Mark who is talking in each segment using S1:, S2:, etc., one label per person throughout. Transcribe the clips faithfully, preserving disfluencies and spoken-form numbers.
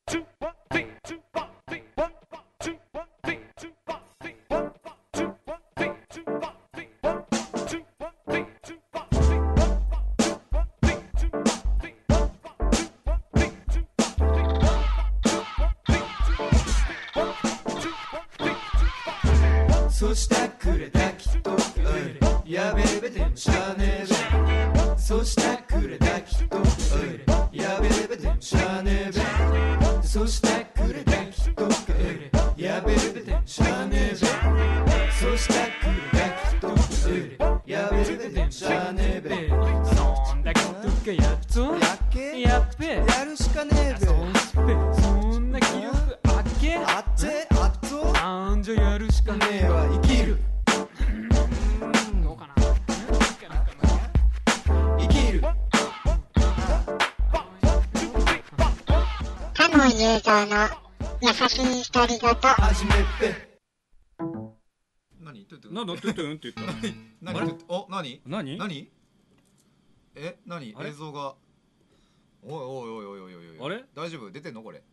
S1: そしたくれたきっと、うん、やべべでもしゃねべ。そしたくれたきっと、うん、やべべでもしゃねべ。そしたくれたきっと、うん、やべべでもしゃねべ。そしたくれたきっと、うん、やべべでもしゃねべ。
S2: そんだことかやっと
S1: やっけ
S2: やっべ
S1: やるしかねえべ。
S2: そんべそんな気力あっけ
S1: あっちあっと
S2: あんじゃやるしかね
S1: ねえは生きる。
S2: どうかな
S1: 生きる。
S3: カモン雄三の優しい独り言。
S1: 始めっぺ。何トゥトゥ
S2: なんだトゥトゥンって言った
S1: 何何お何
S2: 何
S1: 何え何
S2: あれ
S1: 映像がおいおいおいおいおいおいおい
S2: あれ
S1: 大丈夫出てんのこれ。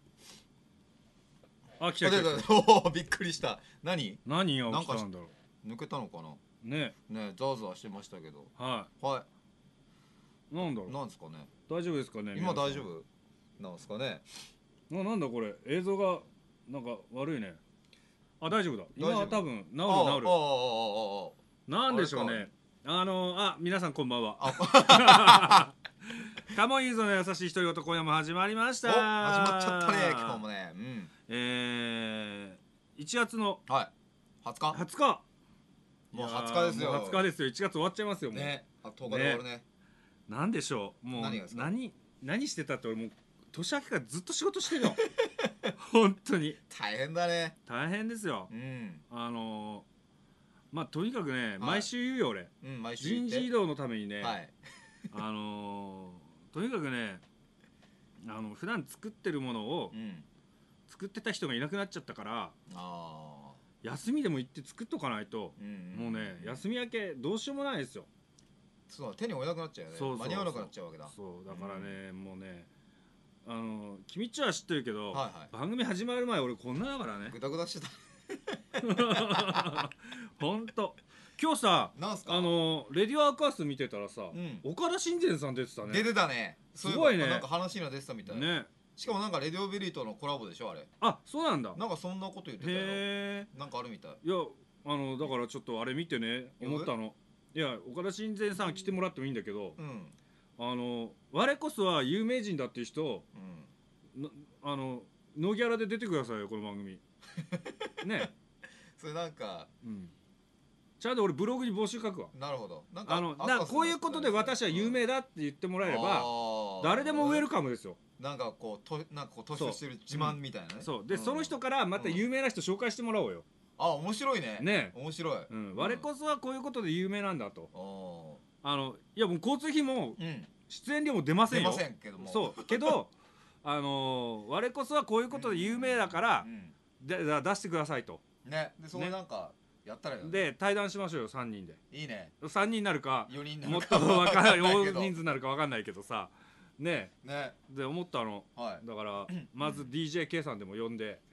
S2: あ来た
S1: あ出
S2: 来た来た
S1: たおおびっくりした。何
S2: 何が
S1: なんか
S2: 起きたんだろ
S1: 抜けたのかな
S2: うね
S1: ねザワザワしてましたけど
S2: は
S1: はい
S2: なんだろう
S1: なんですかね
S2: 大丈夫ですかね
S1: 今大
S2: 夫
S1: 丈夫なんですかね。
S2: ななんだこれ映像がなんか悪いねあ大丈夫だ今は
S1: 大丈夫
S2: 多分治る治る
S1: ああああああ
S2: なんでしょうねあのあ皆さんこんばんは
S1: あ
S2: カモンユーザーの優しい独り言今夜も始まりました
S1: お始まっちゃったね今日もねうん
S2: えー、いちがつの
S1: はいはつか
S2: はつか
S1: もうはつかですよ
S2: はつかですよいちがつ終わっちゃいますよもう
S1: ねあとおかで終わるね
S2: なんでしょうもう
S1: 何がですか
S2: 何何してたって俺もう年明けからずっと仕事してるよ本当に
S1: 大変だね
S2: 大変ですよ
S1: うん
S2: あのー、まあとにかくね、毎週言うよ俺
S1: うん毎週言
S2: 人
S1: って
S2: 事異動のためにね、
S1: はい
S2: あのー、とにかくねあの普段作ってるものを
S1: うん
S2: 作ってた人がいなくなっちゃったから
S1: あ
S2: 休みでも行って作っとかないと、
S1: ーうん
S2: もうね休み明けどうしようもないですよ。
S1: そう手に負えなくなっちゃうよね
S2: そうそうそう
S1: 間に合わなくなっちゃうわけだ
S2: そうだからね、もうねあの君っちは知ってるけど、
S1: はいはい
S2: 番組始まる前俺こんなだからね
S1: グダグダしてた
S2: ほんと今日さ
S1: なんすか
S2: あのレディオアーカース見てたらさ、
S1: うん
S2: 岡田信玄さん出てたね。
S1: 出てたね
S2: すごいね
S1: そうえばなんか話には出てたみたい
S2: ね
S1: しかもなんかレディオベリーとのコラボでしょあれ
S2: あそうなんだ。
S1: なんかそんなこと言ってたよ
S2: へ
S1: なんかあるみたい
S2: えいやあのだからちょっとあれ見てね思ったのいや岡田信玄さん来てもらってもいいんだけど、
S1: うん
S2: あの我こそは有名人だっていう人
S1: うん
S2: なあのノーギャラで出てくださいよこの番組ね、
S1: それなんか
S2: うん、ちゃんと俺ブログに募集書くわ
S1: なるほどなんか
S2: あの
S1: あ
S2: なこういうことで私は有名だって言ってもらえれば誰でもウェルカムですよ。
S1: なんかこうとなんかこう突出してる自慢みたいなね
S2: そうで、
S1: ん
S2: その人からまた有名な人紹介してもらおうよ。
S1: あ面白いね
S2: ね
S1: 面白い
S2: うん、我こそはこういうことで有名なんだと。
S1: お
S2: あのいやもう交通費も
S1: うん
S2: 出演料も出ませんよ。
S1: 出ませんけども
S2: そうけどあのー我こそはこういうことで有名だから
S1: う、ん
S2: でだ出してくださいと。
S1: ねでそれなんかやったらいいよね
S2: で対談しましょうよさんにんで。
S1: いいね
S2: さんにんになるか
S1: よにんな
S2: もっとわかんない大
S1: けど
S2: 人数になるかわかんないけどさね
S1: ね
S2: で思ったの
S1: はい
S2: だからまず ディージェーケー さんでも呼んで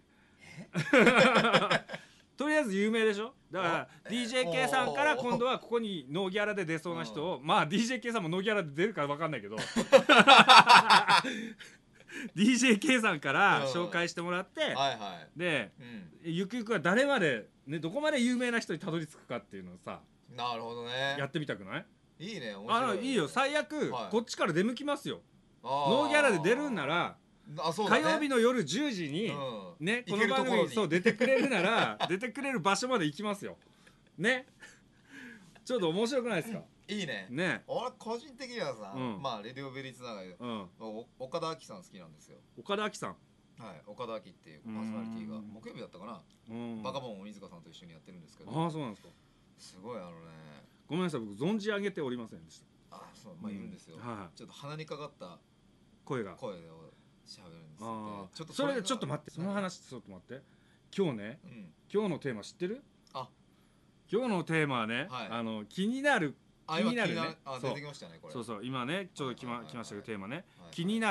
S2: とりあえず有名でしょだから
S1: お
S2: ディージェーケー さんから今度はここにノーギャラで出そうな人をまあ ディージェーケー さんもノーギャラで出るかわかんないけどディージェーケー さんから紹介してもらって
S1: はいはい
S2: で
S1: うん
S2: ゆくゆくは誰までねどこまで有名な人にたどり着くかっていうのをさ
S1: なるほどね
S2: やってみたくない
S1: いいね面
S2: あ
S1: 白い
S2: のいいよ最悪
S1: はい
S2: こっちから出向きますよ
S1: ノ
S2: ノーギャラで出るんなら火
S1: あそうだね
S2: 曜日の夜じゅうじに
S1: うん
S2: ねこ
S1: 行け
S2: の番
S1: るところに
S2: 組そう出てくれるなら出てくれる場所まで行きますよねちょっと面白くないですか
S1: いいね
S2: ね
S1: 俺個人的にはさ
S2: うん
S1: まあレディオベリーつながりで
S2: うん
S1: お岡田亜希さん好きなんですよ
S2: 岡田亜希さん
S1: はい岡田亜希っていうパーソナリティが
S2: うん
S1: 木曜日だったかな
S2: うん
S1: バカボン鬼塚さんと一緒にやってるんですけど
S2: ああそうなんですか
S1: すごいあのね
S2: ごめんなさい僕存じ上げておりませんでした
S1: あそうまあいるんですよ
S2: うんはい
S1: ちょっと鼻にかかった
S2: 声が
S1: 声を喋るんです
S2: あ
S1: よ
S2: あそれでちょっと待ってその話ちょっと待って今日ね
S1: うん
S2: 今日のテーマ知ってる
S1: あ
S2: 今日のテーマはね
S1: はい
S2: あの気になる
S1: あ
S2: 気になるね
S1: 今あ
S2: そう
S1: 出てきましたねこれ
S2: そうそう今ねちょうど来ま
S1: はいはいはい
S2: 来ましたけどテーマね
S1: はい
S2: 気になる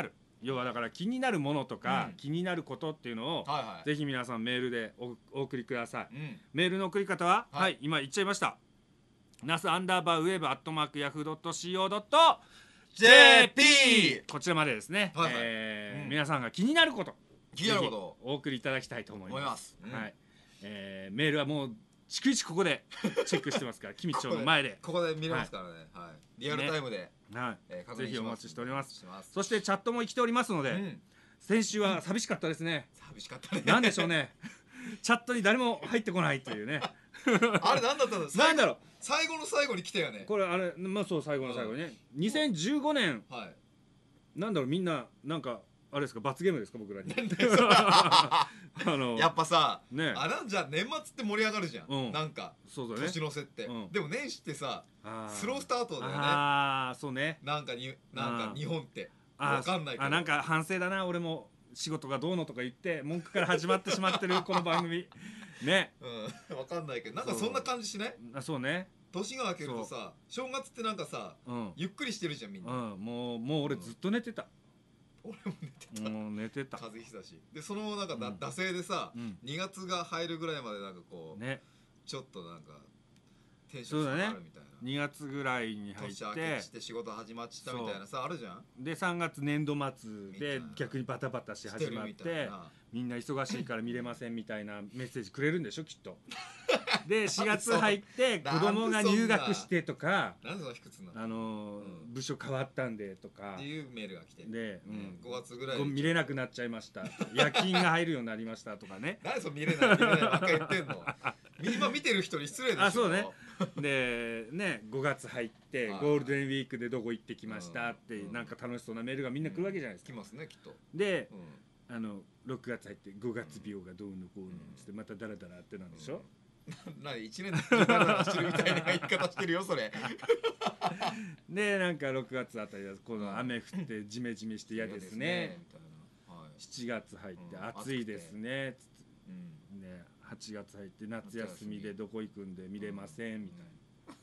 S2: 要はだから気になるものとか、
S4: うん
S2: 気になることっていうのを、
S4: はいはい
S2: ぜひ皆さんメールで お, お送りください。
S4: うん
S2: メールの送り方は、
S4: はい
S2: はい、今言っちゃいました。ナスアンダーバーウェーブアットマークヤフードットシーオードット
S4: ジェーピー
S2: こちらまでですね、
S4: はいはい
S2: えー
S4: うん
S2: 皆さんが気になること
S4: 気になること
S2: ぜひお送りいただきたいと思います。
S4: 思いますうん
S2: はい、えーメールはもう逐一ここでチェックしてますからキミチョウの前で、
S4: ここで見れますからねはいリアルタイムで
S2: はい
S4: えー確認します
S2: ぜひお待ちしております
S4: します
S2: そしてチャットも生きておりますので、
S4: うん
S2: 先週は寂しかったですね。
S4: 寂しかったね
S2: なんでしょうねチャットに誰も入ってこないというね
S4: あれなんだったの
S2: なんだろう
S4: 最後の最後に来たよね
S2: これあれまあそう最後の最後にね、にせんじゅうごねん
S4: はい
S2: なんだろうみんななんかあれですか罰ゲームですか僕らに
S4: や
S2: あの
S4: っぱさ
S2: ね
S4: あなんじゃ年末って盛り上がるじゃん、
S2: うん
S4: なんか
S2: そうだね
S4: 年の瀬って、
S2: うん
S4: でも年始ってさ
S2: あ
S4: スロースタートだよね
S2: ああそうね
S4: なんかになんか
S2: あー
S4: 日本って
S2: あ
S4: わかんないけど
S2: あなんか反省だな俺も仕事がどうのとか言って文句から始まってしまってるこの番組ね
S4: うんわかんないけどなんかそんな感じしない
S2: あそうね
S4: 年が明けるとさ正月ってなんかさ
S2: うん
S4: ゆっくりしてるじゃんみんな、
S2: うんもうもう俺ずっと寝てた
S4: 俺も寝てた
S2: もう寝てた
S4: 風邪ひいたしでそのなんかだ、
S2: うん
S4: 惰性でさ、
S2: うん
S4: にがつが入るぐらいまでなんかこう、
S2: ね
S4: ちょっとなんかテンション下がるみたいな、
S2: にがつぐらいに入っ
S4: 年明け
S2: て
S4: して仕事始まっちゃったみたいなさあるじゃん
S2: でさんがつ年度末で
S4: みたいな
S2: 逆にバタバタし始まっ
S4: してるみたい
S2: て
S4: な
S2: みんな忙しいから見れませんみたいなメッセージくれるんでしょきっとでしがつ入って子供が入学してとか
S4: なんでそんな卑屈なの
S2: あのー
S4: うん
S2: 部署変わったんでとか
S4: っていうメールが来て
S2: で、
S4: う
S2: うんん、
S4: ごがつぐらい
S2: こう見れなくなっちゃいました夜勤が入るようになりましたとかね
S4: なんでそれ見れない見れないばっかり言ってんの今見てる人に失礼でしょ
S2: あそうねでねごがつ入って
S4: はい
S2: ゴールデンウィークでどこ行ってきましたって
S4: うん
S2: なんか楽しそうなメールがみんな来るわけじゃないですか。
S4: 来ますねきっと、
S2: で
S4: う
S2: あのろくがつ入ってごがつ病がどうのこうのってまたダラダラってなんでしょ、
S4: ん、なに一年でじゅうななしてるみたいな言い方してるよそれ
S2: でなんかろくがつあたりはこの雨降ってジメジメして嫌ですね
S4: みたいな、はい
S2: しちがつ入って
S4: うん
S2: 暑いですねつって
S4: うん
S2: ねはちがつ入って夏休みでどこ行くんで見れませんみたいな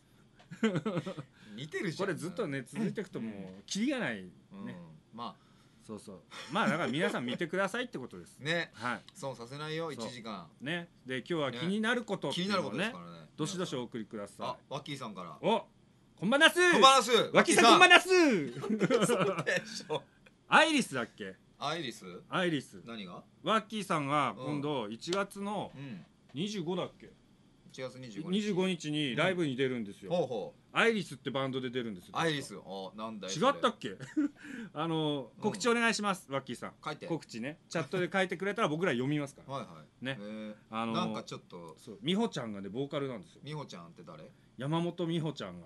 S4: 似てるじゃん
S2: これずっとね続いていくともうキリがないね、
S4: うんま
S2: そうそうまあだから皆さん見てくださいってことです
S4: あね
S2: はい
S4: 損させないよい
S2: そう
S4: ちじかん
S2: ねで今日は気になることって
S4: 気になること
S2: いうのをね
S4: ですからね
S2: どしどしお
S4: 皆
S2: 送りくだ
S4: さん
S2: さ
S4: あワッキーさんから
S2: いおこんばんなす
S4: こんばんなす
S2: わきさんこんばんなす
S4: そうでしょ
S2: アイリスだっけ
S4: アイリス
S2: アイリス
S4: 何が
S2: ワッキーさんが今度いちがつの
S4: うん
S2: にじゅうごだっけ
S4: いちがつにじゅうご
S2: にじゅうごにちにライブに出るんですよ、
S4: ほうほう
S2: アイリスってバンドで出るんですよ
S4: アイリスおなんだい
S2: 違ったっけあの告知お願いします、ワッキーさん
S4: 書いて
S2: 告知ねチャットで書いてくれたら僕ら読みますから
S4: はいはい
S2: ね
S4: えー
S2: あの
S4: なんかちょっと
S2: そう美穂ちゃんがねボーカルなんですよ
S4: 美穂ちゃんって誰
S2: 山本美穂ちゃんが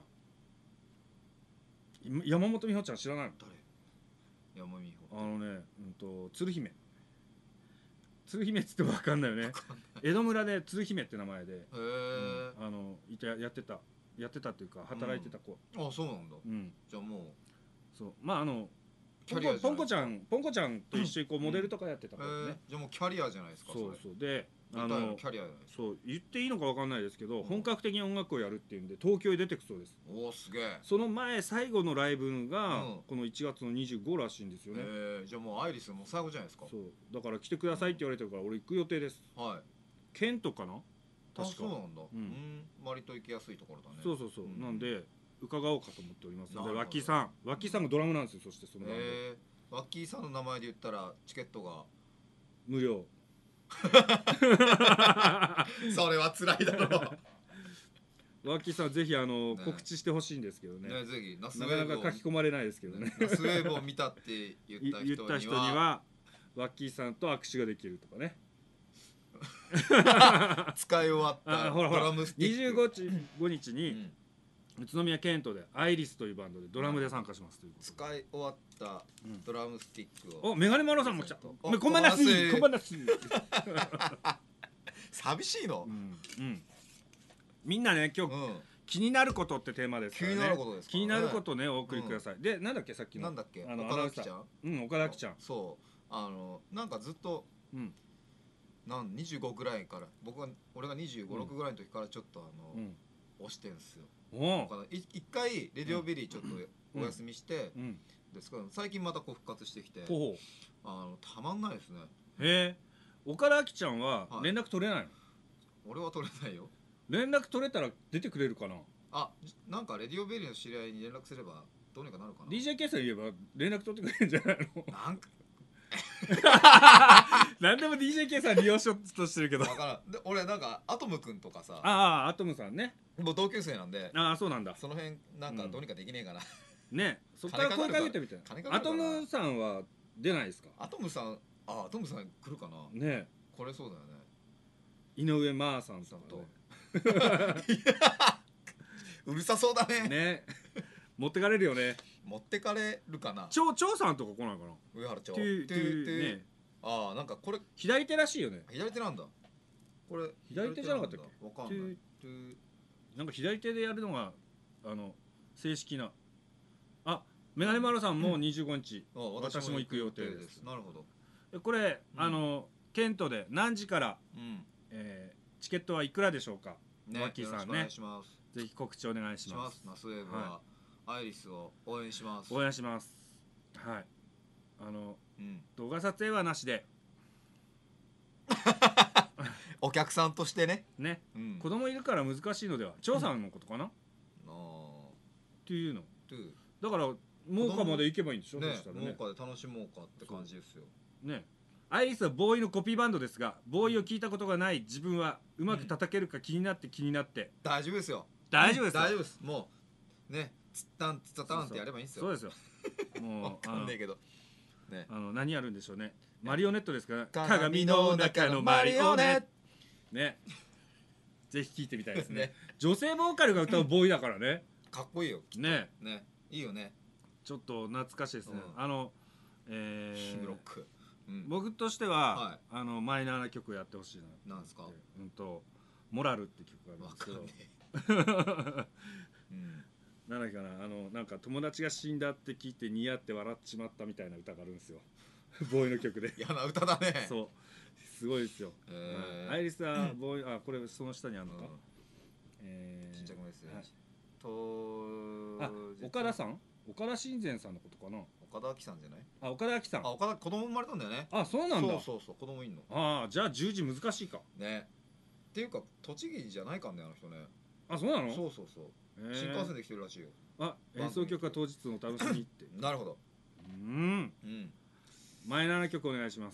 S2: い山本美穂ちゃん知らないの
S4: 誰山美
S2: あ
S4: 穂
S2: のね、うんと鶴姫鶴姫っつっても分かんないよね江戸村で鶴姫って名前で、
S4: へえ
S2: うんあのいたやってたやってたっていうか働いてた子、
S4: あそうなんだ
S2: うん
S4: じゃあも
S2: そうまああの
S4: キャリアじゃない
S2: ポンコちゃんポンコちゃんと一緒にこうモデルとかやってた
S4: う
S2: 子ね、
S4: へえじゃあもうキャリアじゃないですか
S2: そう
S4: れ
S2: そうであ
S4: あの
S2: の
S4: キャリアじゃないですか
S2: そう言っていいのか分かんないですけど、
S4: うん
S2: 本格的に音楽をやるっていうんで東京へ出てくそうです
S4: おおすげえ
S2: その前最後のライブが、
S4: うん
S2: このいちがつのにじゅうごらしいんですよね、
S4: えーじゃあもうアイリスもう最後じゃないですか
S2: そうだから来てくださいって言われてるから俺行く予定です
S4: はい
S2: ケントかな
S4: あ
S2: 確か
S4: そうなんだ
S2: う
S4: うんん割と行きやすいところだね
S2: そうそうそう、
S4: うん
S2: なんで伺おうかと思っておりますので
S4: なるほど
S2: ワッキーさんワッキーさんがドラムなんですよそしてそのバンド、
S4: えーワッキーさんの名前で言ったらチケットが
S2: 無料
S4: それは辛いだろ
S2: ワッキーさんぜひあの、
S4: ね
S2: 告知してほしいんですけどね
S4: ねぜひナスウ
S2: なかな
S4: ェーブを
S2: か書き込まれないですけどね
S4: ナスウェーブを見たって言
S2: い
S4: った人には
S2: 言った人にはワッキーさんと握手ができるとかね
S4: 使い終わった
S2: あほらほら
S4: ドラムスティック
S2: にじゅうごにちに、
S4: うん
S2: 宇都宮ケントでアイリスというバンドでドラムで参加しますということで、
S4: 使い終わったドラムスティックを
S2: おメガネマロさんも来た
S4: お
S2: こんばんなす
S4: こんばんなす
S2: こんばんなす
S4: 寂しいの
S2: うんうんみんなね今日、
S4: うん
S2: 気になることってテーマですからね
S4: 気になることですからね
S2: 気になることねお送りください、でなんだっけさっきの
S4: なんだっけ
S2: あの
S4: 岡田あきちゃん
S2: アナウンサーうん岡田あきちゃん
S4: そうあのなんかずっと
S2: うん
S4: なんにじゅうごぐらいから僕は俺がにじゅうご、
S2: うん
S4: ろくぐらいの時からちょっとあの、
S2: うん
S4: 押してんすよ
S2: おう
S4: 岡田い一回レディオベリーちょっとお休みして、
S2: うん
S4: ですから最近またこう復活してきて、
S2: ほうほ
S4: あのたまんないですね。
S2: う。へえ。岡田あきちゃんは
S4: はい
S2: 連絡取れないの？
S4: 俺は取れないよ。
S2: 連絡取れたら出てくれるかな？
S4: あ、なんかレディオベリーの知り合いに連絡すればどうにかなるかな。
S2: ディージェー ケーさん言えば連絡取ってくれるんじゃないの？
S4: なんか
S2: 何でも ディージェー ケーさん利用しようとしてるけど。
S4: わからん。で俺なんかアトムくんとかさ、
S2: ああ、アトムさんね。
S4: もう同級生なんで、
S2: ああ、そうなんだ。
S4: その辺なんかどうにかできねえかな。
S2: ね、そっから声かけてみて。アトムさんは出ないですか？
S4: アトムさん、あ、アトムさん来るかな。
S2: ね、
S4: これそうだよね。
S2: 井上真央さんとか
S4: とうるさそうだね。
S2: ね。ね、持ってかれるよね。
S4: 持ってかれるかな。
S2: 長長さんとか来ないかな。
S4: 上原町。
S2: トゥトゥね。
S4: ああ、なんかこれ
S2: 左手らしいよね。
S4: 左手なんだ。これ
S2: 左手じゃなかったっけ？
S4: わかんない。
S2: トゥなんか左手でやるのがあの正式な。あ、メガネマロさんもにじゅうごにち、
S4: あ、
S2: 私も行く予定です。
S4: なるほど。
S2: でこれ、
S4: うん
S2: あのケントで何時から、
S4: うん。
S2: えーチケットはいくらでしょうか？
S4: ね、
S2: マッキーさんね
S4: よろしくお願いします。
S2: ぜひ告知お願いしま。
S4: しますす。マスウェーブはアイリスを応援します。
S2: 応援します。はい。あの
S4: うん。
S2: 動画撮影はなしで
S4: お客さんとしてね。
S2: ね。
S4: うん。
S2: 子供いるから難しいのでは。張さんのことかな？っ
S4: あ
S2: ていうの。
S4: ートゥ
S2: だから農家まで行けばいいんでしょ？
S4: ね
S2: そしたらね。
S4: 農家で楽しもうかって感じですよ。
S2: ね。アイリスはボーイのコピーバンドですが、ボーイを聞いたことがない自分はうまく叩けるか気になって気になって。
S4: 大丈夫ですよ。
S2: 大丈夫ですよ。
S4: 大丈夫です。もうね、つったんつったたんってやればいいんですよ。
S2: そうですよ。も
S4: わ
S2: う
S4: かんねえけど。ね。
S2: あのあの何やるんでしょうね。マリオネットですから。
S4: 鏡の中のマリオネット。
S2: ね。ぜひ聞いてみたいですね。
S4: ね
S2: 女性ボーカルが歌うボーイだからね。
S4: かっこいいよ。
S2: ね。
S4: ね。いいよね。
S2: ちょっと懐かしいですね。
S4: うん
S2: あの、えー
S4: ヒムロック。うん。
S2: 僕としては、
S4: はい
S2: あのマイナーな曲をやってほしいな。
S4: なんですか。
S2: うんとモラルって曲があるん
S4: わ
S2: ですけど。
S4: かんねえ。うん。
S2: なんだっけかな、あのなんか友達が死んだって聞いて似合って笑っちまったみたいな歌があるんですよ。ボーイの曲で。
S4: 嫌な歌だね。
S2: そう。すごいですよ。
S4: へー
S2: はいアイリスはボーイ、あ、これその下にあるのか。
S4: うん
S2: えー
S4: ちっちゃくメッセー
S2: はい
S4: ジ。と
S2: あ、岡田さん、岡田親善さんのことかな。
S4: 岡田亜希さんじゃない？
S2: あ、岡田あきさん。
S4: あ、岡田子供生まれたんだよね。
S2: あ、そうなんだ。
S4: そうそうそう、子供いんの。
S2: ああ、じゃあ十字難しいか。
S4: ね。っていうか栃木じゃないかんねあの人ね。
S2: あ、そうなの？
S4: そうそうそう。
S2: へー
S4: 新幹線で来てるらしいよ。
S2: あ、演奏曲は当日のお楽しみって。
S4: なるほど。
S2: うん。
S4: うん。
S2: マイナーな曲お願いします。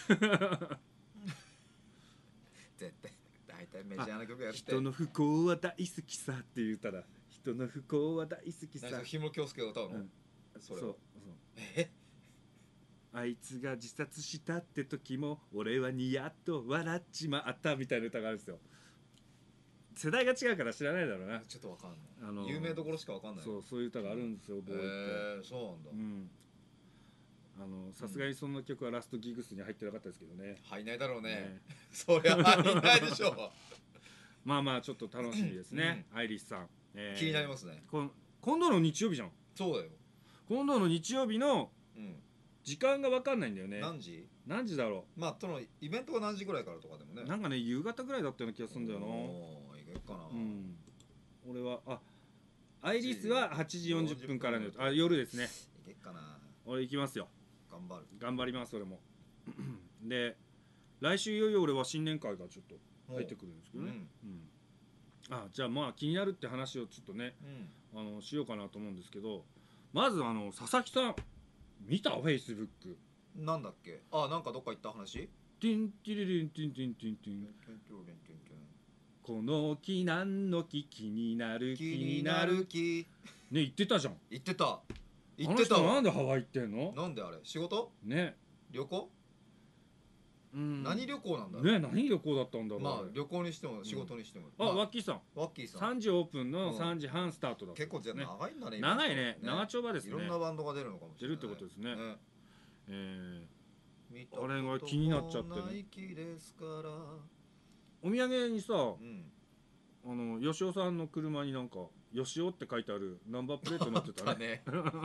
S4: 絶対大体メジャーな曲やって。
S2: 人の不幸は大好きさっていう歌だ。人の不幸は大好きさ。
S4: 何それ氷室京介が歌うの？
S2: うん
S4: それは
S2: そうそう。
S4: え？
S2: あいつが自殺したって時も俺はニヤッと笑っちまったみたいな歌があるんですよ。世代が違うから知らないだろうな。
S4: ちょっとわかんない。
S2: あの
S4: 有名どころしかわかんない。
S2: そうそういう歌があるんですよ、ボーイって。
S4: へえ、そうなんだ
S2: う。ん。あのさすがにその曲はラストギグスに入ってなかったですけどね。
S4: 入んないだろうね。
S2: ね
S4: そりゃ入んないでしょ。
S2: まあまあちょっと楽しみですね、アイリスさん。えー
S4: 気になりますね。
S2: こん今度の日曜日じゃん。
S4: そうだよ。
S2: 今度の日曜日の
S4: うん。
S2: 時間が分かんないんだよね。
S4: 何時？
S2: 何時だろ
S4: まあそのイベントが何時ぐらいからとかでもね。
S2: う。なんかね夕方ぐらいだったような気がするんだよな。
S4: おー、いけるかな。
S2: うん。俺はあアイリスははちじよんじゅっぷんからのあ夜ですね。
S4: いけるかな。
S2: 俺行きますよ。
S4: 頑張る。
S2: 頑張ります俺も。で来週いよいよ俺は新年会がちょっと入ってくるんですけどね。うん。あじゃあまあ気になるって話をちょっとね
S4: うん。
S2: あのしようかなと思うんですけど、まずあの佐々木さん見たフェイスブック。
S4: なんだっけ？あ、なんかどっか行った話？
S2: ティンティリリンティンティンティンティン。この木何の木気になる
S4: 気
S2: 気
S4: にな
S2: になる
S4: る気。
S2: ね言ってたじゃん。
S4: 言ってた。言
S2: あの
S4: ってたわ。
S2: 人なんでハワイ行ってんの？
S4: なんであれ？仕事？
S2: ね。
S4: 旅行？
S2: うん
S4: 何旅行なんだろう。
S2: ね何旅行だったんだろう。
S4: まあ
S2: あれ
S4: 旅行にしても仕事にしても。
S2: あ
S4: ま
S2: ワッキーさん。
S4: ワッキーさん。
S2: さんじオープンの
S4: うん
S2: さんじはんスタートだった
S4: 結構じゃあ
S2: ね。
S4: 長いんだね。
S2: 長いね長丁場ですね
S4: いろんなバンドが出るのかもしれない。
S2: 出るってことですねえ
S4: 見た
S2: あれが気になっちゃってね
S4: ことない木ですから。
S2: ーお土産にさ
S4: うん。
S2: あの吉尾さんの車になんか吉尾って書いてあるナンバープレート乗ってた
S4: だ
S2: ね。
S4: ね。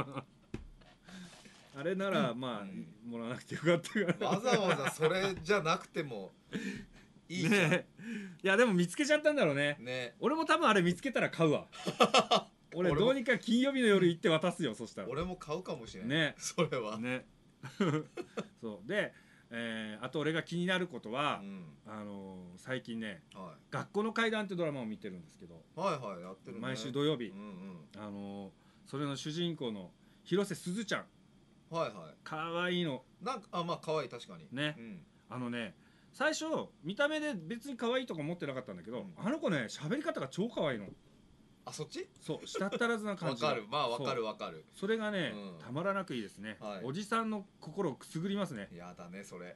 S2: あれならまあ
S4: うん
S2: もらわなくてよかったから。
S4: わざわざそれじゃなくてもいいじゃん。
S2: ねいやでも見つけちゃったんだろうね。
S4: ね。
S2: 俺も多分あれ見つけたら買うわ。 俺
S4: 俺も
S2: どうにか金曜日の夜行って渡すよそしたら
S4: 俺も買うかもしれない
S2: ね
S4: それは
S2: ねそうで、えーあと俺が気になることは
S4: う、ん
S2: あのー最近ね
S4: は
S2: 「学校の怪談」ってドラマを見てるんですけど、
S4: いはいはいやってるね
S2: 毎週土曜日、
S4: うんうん
S2: あのーそれの主人公の広瀬すずちゃん
S4: はいは
S2: かわいいの
S4: いなんかあまあ可愛い確かに
S2: ね
S4: うん
S2: あのね最初見た目で別に可愛いとか思ってなかったんだけど、
S4: うん
S2: あの子ね喋り方が超可愛いの。
S4: あそっち
S2: そうしたったらずな感
S4: わ
S2: じが
S4: かるまあわか
S2: そう
S4: るわかる
S2: それがね、
S4: うん
S2: たまらなくいいですね、
S4: はい
S2: おじさんの心をくすぐりますね
S4: やだねそれ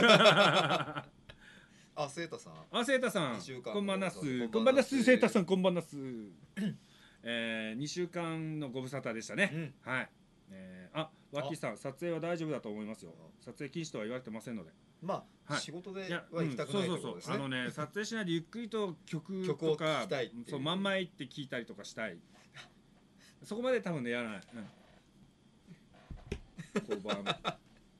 S4: あセータさん
S2: あセータさん
S4: 二週間
S2: こんばんなす
S4: こんばんなす
S2: こんばんなすセータさんこんばんなすえー、にしゅうかんのご無沙汰でしたね、
S4: うん
S2: はい、えー、あワッキーさん撮影は大丈夫だと思いますよ
S4: あ
S2: 撮影禁止とは言われてませんので
S4: まあ
S2: はい
S4: 仕事で
S2: いや、
S4: は行きたくない
S2: うんそうそう
S4: ところですね
S2: そうあのね撮影しないでゆっくりと曲
S4: 曲を聴
S2: とか
S4: きたいっていう
S2: そうまんま行って聴いたりとかしたいそこまで多分ねやらない、うん、こうバー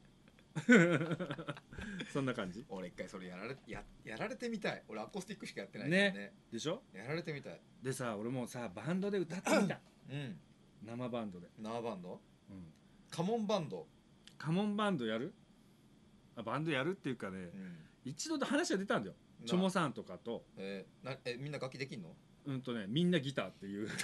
S2: そんな感じ
S4: 俺一回それやられややられてみたい俺アコースティックしかやってないからね
S2: でしょ
S4: やられてみたい
S2: でさ俺もさバンドで歌ってみた
S4: うん
S2: 生バンドで、
S4: 縄バンド
S2: うん、
S4: カモンバンド
S2: カモンバンドやるあバンドやるっていうかね
S4: うん
S2: 一度話が出たんだよ
S4: な
S2: チョモさんとかと
S4: えーなえみんな楽器できんの
S2: うんとねみんなギターっていう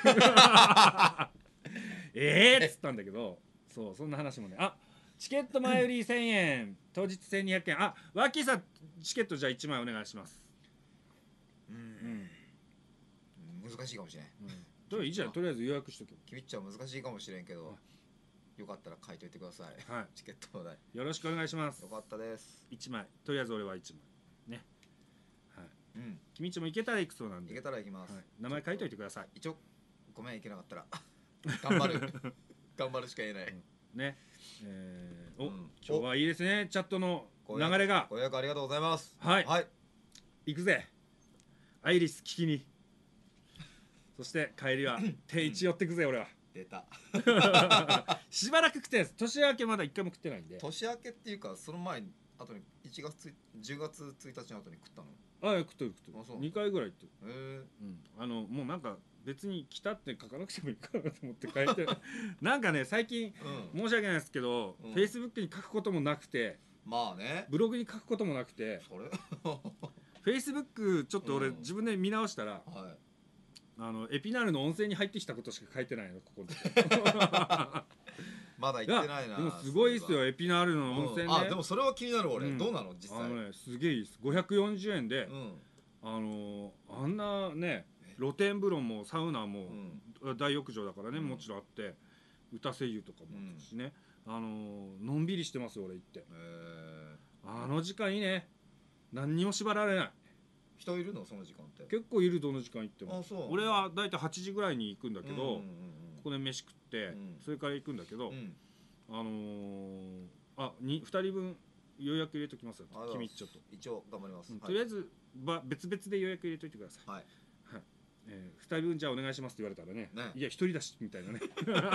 S2: えーっつったんだけどそうそんな話もねあチケット前売りせんえん当日せんにひゃくえんあワッキーさんチケットじゃあいちまいお願いします
S4: う
S2: うんん、
S4: 難しいかもしれん
S2: うん、といいじゃんとりあえず予約しとけ
S4: 君っちゃん難しいかもしれんけどよかったら書いといてください
S2: は
S4: チケットの代
S2: いよろしくお願いします
S4: よかったです
S2: いちまいとりあえず俺はいちまいねはい
S4: うん
S2: 君んちも行けたら行くそうなんで
S4: いけたら行きます
S2: はい、名前書いといてください
S4: 一応ごめん行けなかったら頑張る頑張るしか言えない
S2: ねえー、お、
S4: うん
S2: 今日はいいですねチャットの
S4: ご予約
S2: 流れが
S4: ご予約ありがとうございます
S2: はい
S4: はい
S2: 行くぜアイリス聞きにそして帰りは定一寄ってくぜ俺は
S4: 出た
S2: しばらく食ってないです年明けまだ一回も食ってないんで
S4: 年明けっていうかその前に後にいちがつじゅうがつついたちの後に食ったの
S2: あ食ってる食って
S4: あそう
S2: るにかいぐらい行ってる、
S4: へえ
S2: うん、あのもうなんか別に来たって書かなくてもいいかなと思って書いてなんかね最近
S4: うん
S2: 申し訳ないですけど、
S4: うん
S2: Facebook に書くこともなくて
S4: まあね
S2: ブログに書くこともなくて
S4: それ
S2: Facebook ちょっと俺、
S4: うん
S2: 自分で見直したら
S4: はい
S2: あのエピナールの温泉に入ってきたことしか書いてないのここで
S4: まだ行ってないな
S2: でもすごいですよ
S4: そう
S2: エピナールの温泉ね、
S4: うんあでもそれは気になる俺、
S2: うん
S4: どうなの実際
S2: あのねすげえいいですごひゃくよんじゅうえんで、
S4: うん
S2: あのーあんなね露天風呂もサウナも、
S4: うん
S2: 大浴場だからね、
S4: うん
S2: もちろんあって歌声優とかもあったしね、あのーのんびりしてますよ俺行って
S4: え
S2: あの時間いいね何にも縛られない
S4: ー、人いるのその時間って
S2: 結構いるどの時間行っても
S4: あそう
S2: 俺はだいたいはちじぐらいに行くんだけど、
S4: うんうん
S2: ここで飯食って、
S4: うん
S2: それから行くんだけど、
S4: うんうん
S2: あのー、あにふたりぶん予約入れときますよ
S4: ありがとうございます
S2: 君ちょっと、
S4: 一応頑張ります、
S2: うん
S4: はい
S2: とりあえずば別々で予約入れといてください、
S4: はい
S2: えー、ふたりぶんじゃあお願いしますって言われたらね
S4: ね
S2: いやひとりだしみたいなね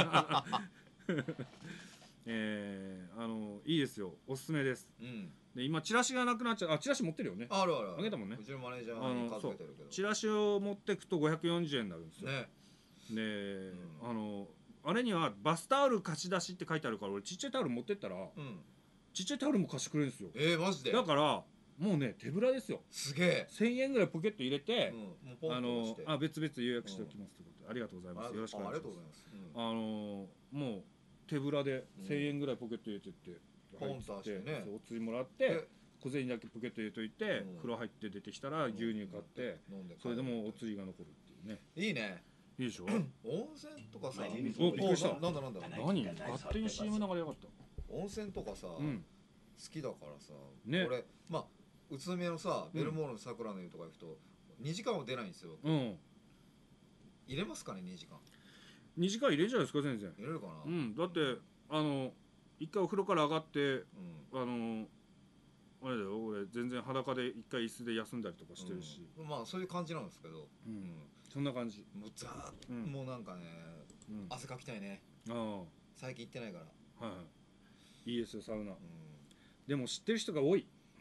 S2: えー、あのいいですよおすすめです
S4: うん
S2: で今チラシがなくなっちゃうあチラシ持ってるよね
S4: あるある
S2: あげたもんね
S4: うちのマネージャーに
S2: あの
S4: 数えてるけど
S2: チラシを持ってくとごひゃくよんじゅうえんになるんですよ、
S4: ね
S2: で、
S4: うん
S2: あのあれにはバスタオル貸し出しって書いてあるから俺ちっちゃいタオル持ってったら
S4: うん
S2: ちっちゃいタオルも貸してくれるんですよ
S4: えー、マジで
S2: だからもうね手ぶらですよ
S4: すげえ、
S2: せんえんぐらいポケット入れて
S4: うん、、もうポン
S2: あ
S4: と押して
S2: のあ別々予約しておきますということでありがとうございますよろしくお願いします
S4: あありがとうございます、うん
S2: あのもう手ぶらでせんえんぐらいポケット入れてって
S4: ポンと出してね
S2: そうお釣りもらって
S4: で
S2: 小銭だけポケット入れといて
S4: うん
S2: 風呂入って出てきたら牛乳買って
S4: 飲んで
S2: それでもお釣りが残るっていうね
S4: いいね
S2: いいでしょ
S4: 温泉とかさ
S2: おびっくりした
S4: おななんだなんだ
S2: 何勝手に シーエム 流れやがった
S4: 温泉とかさ、
S2: うん
S4: 好きだからさ、
S2: ね
S4: 俺まあ宇都宮のさベルモールの桜の湯とか行くとにじかんは出ないんですよ
S2: うん
S4: 入れますかねにじかん
S2: にじかん入れんじゃないですか全然
S4: 入れるかな
S2: うん、だってあの一回お風呂から上がって
S4: うん
S2: あのあれだよ俺全然裸で一回椅子で休んだりとかしてるし、
S4: うんまあそういう感じなんですけど、
S2: う
S4: うんん
S2: そんな感じ、
S4: もうザーッ、
S2: うん
S4: もうなんかね
S2: うん、あ
S4: 汗かきたいね
S2: あ
S4: 最近行ってないから、
S2: はいはいいいですよサウナ
S4: うん、
S2: でも知ってる人が多い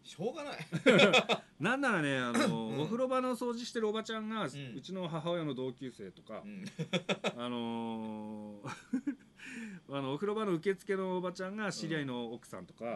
S4: しょうがない
S2: なんならねあの、
S4: うん、
S2: お風呂場の掃除してるおばちゃんが、うん、
S4: う
S2: ちの母親の同級生とか、
S4: うん、
S2: あのーあのお風呂場の受付のおばちゃんが知り合いの奥さんとか、うん、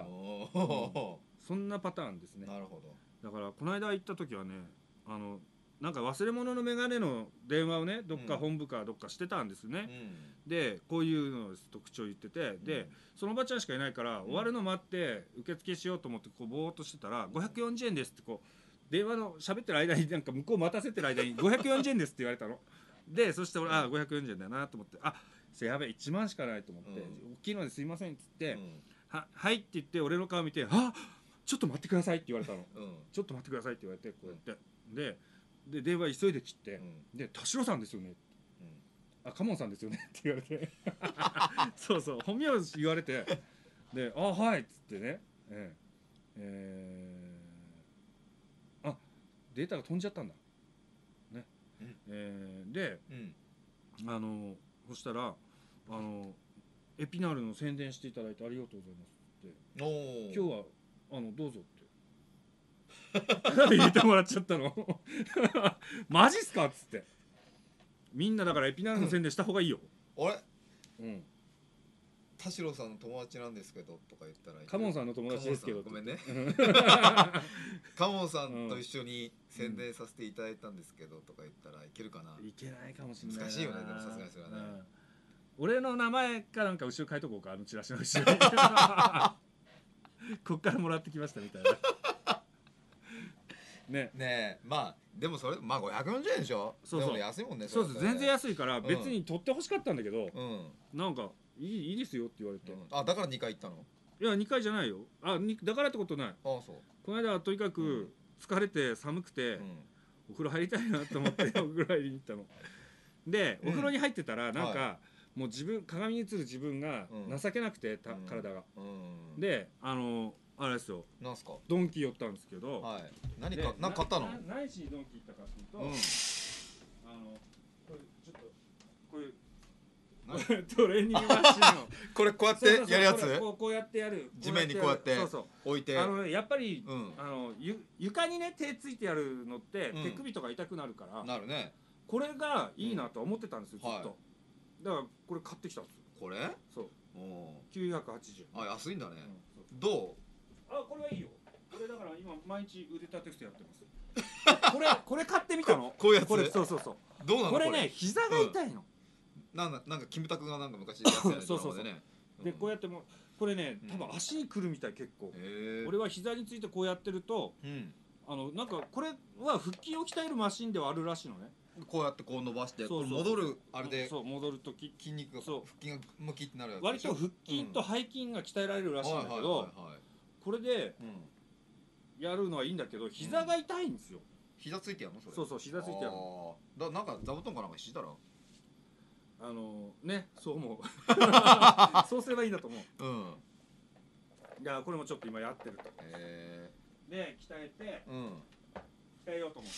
S2: そんなパターンですね。
S4: なるほど。
S2: だからこの間行った時はねあのなんか忘れ物のメガネの電話をねどっか本部かどっかしてたんですね、うん、でこういうの特徴言ってて、うん、でそのおばちゃんしかいないから、うん、終わるの待って受付しようと思ってこうぼーっとしてたらごひゃくよんじゅうえんですってこう電話の喋ってる間になんか向こう待たせてる間にごひゃくよんじゅうえんですって言われたのでそして俺、うん、あごひゃくよんじゅうえんだよなと思ってあそれやべえいちまんしかないと思って、うん、大きいのですいませんっつって、うん、は, はいって言って俺の顔見てあちょっと待ってくださいって言われたの、うん、ちょっと待ってくださいって言われてこうやって、うん、でで電話急いで切って、うん、で田代さんですよね、うん、あカモンさんですよねって言われてそうそう本名言われてであはいっつってねえー、えー、あデータが飛んじゃったんだね、うん、えー、で、うん、あのそしたらあのエピナールの宣伝していただいてありがとうございますってお今日はあのどうぞって言ってもらっちゃったのマジっすかっつってみんなだからエピナールの宣伝した方がいいよ
S4: あれ
S2: うん
S4: 田代さんの友達なんですけどとか言ったら
S2: カモンさんの友達ですけど
S4: ごめんねカモンさんと一緒に宣伝させていただいたんですけどとか言ったらいけるかな、
S2: いけないかもしれないな
S4: 難しいよねでもさすがにそれはね、うん、
S2: 俺の名前かなんか後ろ書いとこうかあのチラシの後ろにこっからもらってきましたみたいなね
S4: ねえまあでもそれまあごひゃくよんじゅうえんでしょ。そうそうでも安いもんね。
S2: そうそう全然安いから別に取ってほしかったんだけど、
S4: うん、
S2: なんかいいいいですよって言われて、うん、
S4: あだからにかい行ったの。
S2: いやにかいじゃないよあにだからってことない。あ
S4: そう
S2: この間はとにかく疲れて寒くて、うん、お風呂入りたいなと思ってお風呂入りに行ったのでお風呂に入ってたらなんか、はい、もう自分鏡に映る自分が情けなくて、うん、体が、うん、であのあれですよ
S4: なんすか
S2: ドンキ寄ったんですけど、
S4: はい、何か何買ったの。
S2: 何しにドンキ行ったかっていうと、うん、あのこれちょっとこういうトレーニングマシンの
S4: これこうやってやるやつ。
S2: こうこうやってやる
S4: 地面にこうやって置いて
S2: あの、ね、やっぱり、うん、あのゆ床にね手ついてやるのって、うん、手首とか痛くなるから、
S4: なるね、
S2: これがいいなと思ってたんですよ、うん、ずっと、はい、だからこれ買ってきたんですよ。
S4: これ
S2: そうきゅうひゃくはちじゅうえん。
S4: あ安いんだね、うん、どう。
S2: あこれはいいよ。これだから今毎日腕立て伏せやってますこれこれ買ってみたの。
S4: こういうやつ。
S2: これそうそうそう
S4: どうなの
S2: これね膝が痛いの、
S4: うん、なんかなんかキムタクがなんか昔やってたやつ
S2: そうそうそうでね、うん、でこうやってもこれね多分足にくるみたい結構、うん、俺は膝についてこうやってると、うん、あのなんかこれは腹筋を鍛えるマシンではあるらしいのね。
S4: こうやってこう伸ばしてそうそう戻るあれで
S2: そう戻るとき
S4: 筋肉が腹筋がムキってなるやつ。
S2: 割と腹筋と背筋が鍛えられるらしいんだけどこれでやるのはいいんだけど膝が痛いんですよ、うん、
S4: 膝ついてやるのそれ。
S2: そうそう膝ついてやるの
S4: だなんか座布団かなんか敷いたら
S2: あのー、ねそう思うそうすればいいんだと思う。うんいやこれもちょっと今やってるとへで鍛えて、うん鍛えようと思って。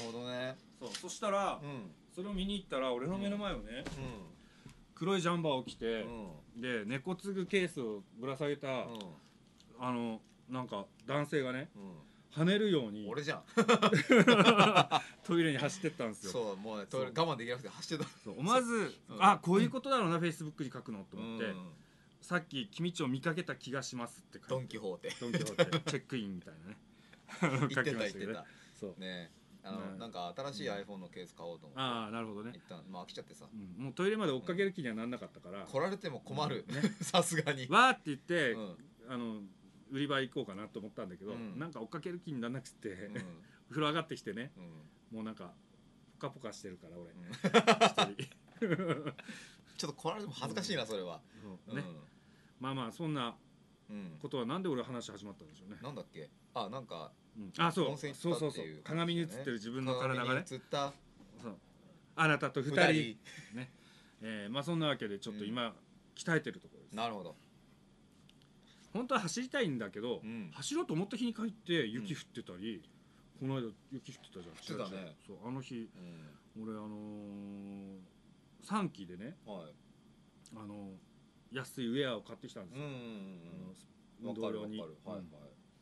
S4: なるほどね。
S2: そうそしたら、うん、それを見に行ったら俺の目の前をね、うん、黒いジャンバーを着て、うん、で猫継ぐケースをぶら下げた、うん、あのなんか男性がね、うん、跳ねるように
S4: 俺じゃん
S2: トイレに走ってったんですよ。
S4: そうもうねトイレ我慢できなくて走ってた。
S2: そうまず、うん、あこういうことだろうな、うん、フェイスブックに書くのと思って、うん、さっき君ちを見かけた気がしますって書いて
S4: ドンキホーテ
S2: ドンキホーテチェックインみたいなね
S4: 言ってた言ってた
S2: そう
S4: ねあの、ね、なんか新しい iPhone のケース買おうと思って、うん、
S2: ああなるほどね。
S4: 一旦まあ飽きちゃってさ、
S2: うん、もうトイレまで追っかける気にはなんなかったから、うん、
S4: 来られても困るさすがに
S2: わーって言って、うん、あの売り場行こうかなと思ったんだけど、うん、なんか追っかける気にならなくて、うん、風呂上がってきてね、うん、もうなんかポカポカしてるから俺、うん、一人
S4: ちょっと来られても恥ずかしいなそれは、
S2: うんね、まあまあそんなことはなんで俺話始まったんでしょうね。
S4: なんだっけあなんか
S2: うん、あそうそうそうそう鏡に映ってる自分の体がね
S4: 映った
S2: そうあなたとふたりね、えー、まあそんなわけでちょっと今、うん、鍛えてるところです。
S4: なるほど。
S2: 本当は走りたいんだけど、うん、走ろうと思った日に帰って雪降ってたり、うん、この間雪降ってたじゃん。
S4: 降ってたね。
S2: そうあの日、うん、俺あのー、さんきでね、はい、あのー、安いウェアを買ってきたんですよ。運動用に。はいはい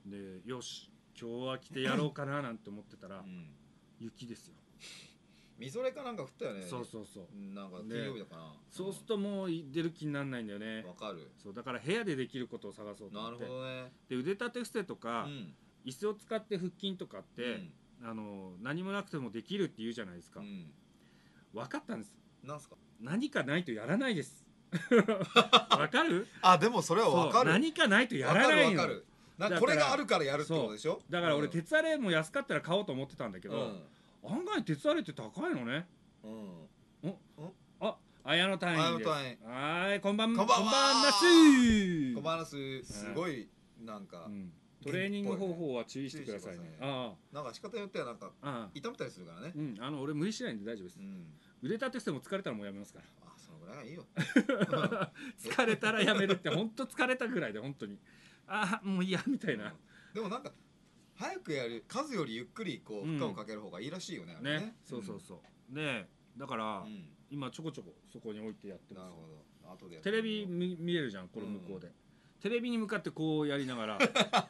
S2: でよし今日は来てやろうかななんて思ってたら、
S4: うん、
S2: 雪ですよ。
S4: みぞれかなんか降ったよね。
S2: そうそうそう
S4: なんか金曜日だかな。
S2: そうするともう出る気にならないんだよね。
S4: わかる。
S2: そうだから部屋でできることを探そうと思って。
S4: なるほどね。
S2: で腕立て伏せとか、
S4: うん、
S2: 椅子を使って腹筋とかって、うん、あの何もなくてもできるって言うじゃないですか、うん、分かったんです。
S4: なんすか。
S2: 何かないとやらないですわかる。
S4: あでもそれはわかる。
S2: 何かないとやらないの。
S4: わかるわかる。これがあるからやるってことでしょ。
S2: だから俺、うん、鉄アレイも安かったら買おうと思ってたんだけど、うん、案外鉄アレイって高いのね。うん、おあ綾野隊員です。はいこんばんこんばんなす。
S4: こんばんなす。すごいなんか、うん、
S2: トレーニング方法は注意してくださいね。あ
S4: あなんか仕方によってはなんか痛めたりするからね。
S2: うんあの俺無理しないんで大丈夫です。うん、腕立て伏せも疲れたらもうやめますから。
S4: あそのぐらいはいいよ。
S2: 疲れたらやめるって本当疲れたぐらいで本当にあもういいやみたいな、うん、
S4: でもなんか早くやる数よりゆっくりこう負荷をかける方がいいらしいよね。
S2: うん、ね、ねそうそうそう、ねだから、うん、今ちょこちょこそこに置いてやってます。なるほど。後でやってテレビ 見, 見れるじゃんこれ向こうで、うん、テレビに向かってこうやりながら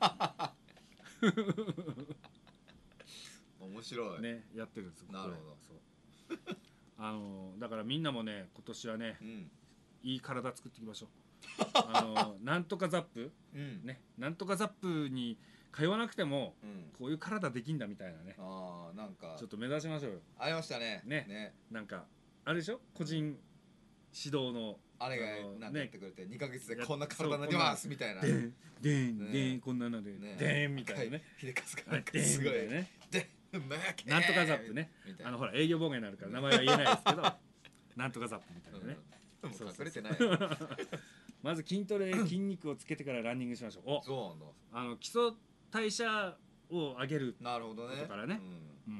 S4: 面白い
S2: ねやってるんです。
S4: なるほど。
S2: そうあのだからみんなもね今年はね、うん、いい体作っていきましょう。あのなんとかザップ、うん、ねなんとかザップに通わなくても、うん、こういう体できんだみたいなね。
S4: あなんか
S2: ちょっと目指しましょうよ。
S4: ありましたね。
S2: ねねなんかあれでしょ個人指導の
S4: あれがなんかやってくれて、ね、にかげつでこんな体になりますみたいな。
S2: でんでんでんこんなのででんみたいなね。
S4: 秀和がなんかすごいね。で
S2: なんとかザップね。あのほら営業妨害になるから名前は言えないですけどなんとかザップみたいなね。
S4: もう隠れてない。
S2: まず筋トレ筋肉をつけてからランニングしましょう。お
S4: そうなんだ。
S2: あの基礎代謝を上げる
S4: なるほどね。
S2: ことからね。うん。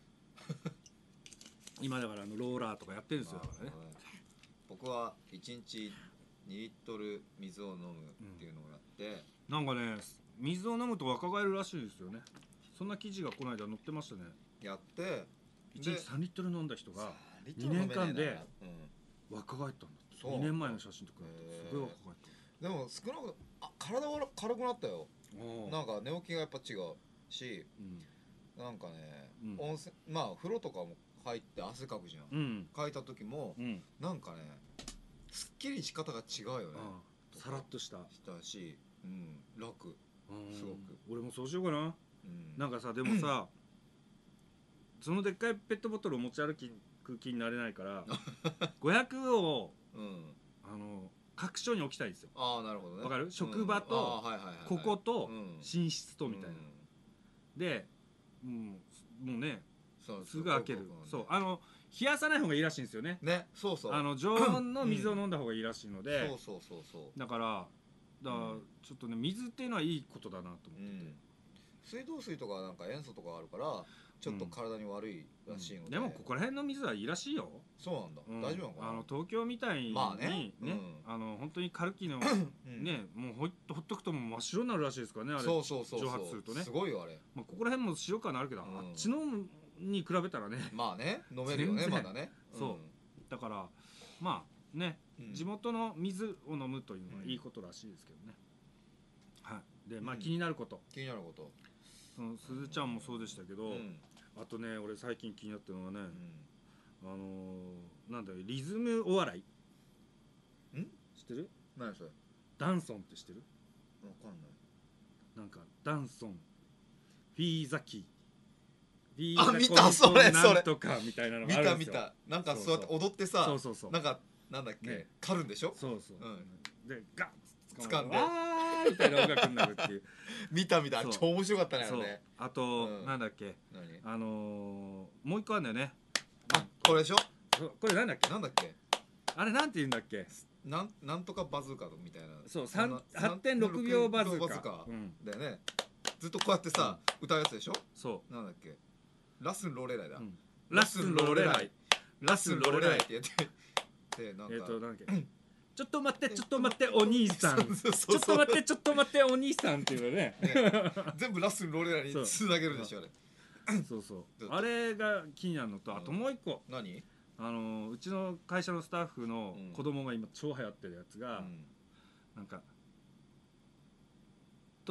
S2: 今だからあのローラーとかやってるんですよ。だからね。
S4: 僕はいちにちにリットル水を飲むっていうのをやって、
S2: うん、なんかね水を飲むと若返るらしいですよね。そんな記事がこの間載ってましたね。
S4: やって
S2: いちにちさんリットル飲んだ人がにねんかんで若返ったんだって。にねんまえの写真と比べてすごい若返った。
S4: でも少なくともあ体は軽くなったよ。なんか寝起きがやっぱ違うし、うん、なんかね、うん、温泉まあ風呂とかも入って汗かくじゃん、うん、かいた時も、うん、なんかねすっきりし方が違うよね。
S2: さらっとした
S4: したし、うん、楽すごく。
S2: 俺もそうしようかな、うん、なんかさでもさそのでっかいペットボトルを持ち歩く気になれないからごひゃくを、うん、あの各所に置きたいんですよ。
S4: ああなるほどね。
S2: わかる？職場とここと寝室とみたいな、うん、で、うん、もうねすぐ開ける。そうあの冷やさない方がいいらしいんですよね。
S4: ねそうそう
S2: あの常温の水を飲んだ方がいいらしいので、
S4: そうそうそうそう
S2: だからだからちょっとね水っていうのはいいことだなと思ってて、うん、
S4: 水道水とかなんか塩素とかあるからちょっと体に悪いらしいので、
S2: うん、でもここら辺の水はいいらしいよ。
S4: そうなんだ、うん、大丈夫なのかな。
S2: あの東京みたいに、まあね、ね、うん、あの本当にカルキのね、もうほっほっとくとも真っ白になるらしいですからねあれ。
S4: そうそうそうそう
S2: 蒸発するとね。
S4: すごいよあれ。
S2: まあここら辺も白くなるけど、うん、あっちのに比べたらね。
S4: まあね飲めるよねまだね。
S2: そう、うん、だからまあね、うん、地元の水を飲むというのはいいことらしいですけどね。はい。でまあ気になること。
S4: 気になること。
S2: そのすずちゃんもそうでしたけど。うんあとね俺最近気になってるのはね、うん、あのー、なんだよリズムお笑いん知ってる？
S4: 何それ？
S2: ダンソンって知ってる？
S4: わかんない。
S2: なんかダンソンフィーザキ
S4: フィーザあ見たそれそれ
S2: なんとかみたいなのがあるんですよ。
S4: 見た見たなんかそうやって踊ってさ
S2: そうそうそう
S4: なんかなんだっけ、ね、狩るんでしょ。
S2: そうそう、うん、でガッ
S4: 掴んで
S2: わーみたいな音楽になるっていう
S4: 見た見た超面白かったねあれね。
S2: あと、うん、なんだっけあのー、もう一個あるんだよね。
S4: あこれでしょ。
S2: これなんだっけ
S4: なんだっけ
S2: あれなんて言うんだっけ。
S4: なんなんとかバズーカみたいな。
S2: そう はってんろくびょうバズーカ、
S4: うん、だよね。ずっとこうやってさ、うん、歌うやつでしょ。
S2: そう
S4: なんだっけラスンローレライだ、うん、
S2: ラスンローレライ
S4: ラスンローレライってやってでなんか
S2: えっとなんだっけちょっと待ってちょっと待ってお兄さんちょっと待ってちょっと待ってお兄さんっていうのね
S4: 全部ラスンローレライにつなげるでしょあれ。
S2: そうそうあれが気になるのとあともう一個
S4: 何
S2: あのうちの会社のスタッフの子供が今超流行ってるやつがなんか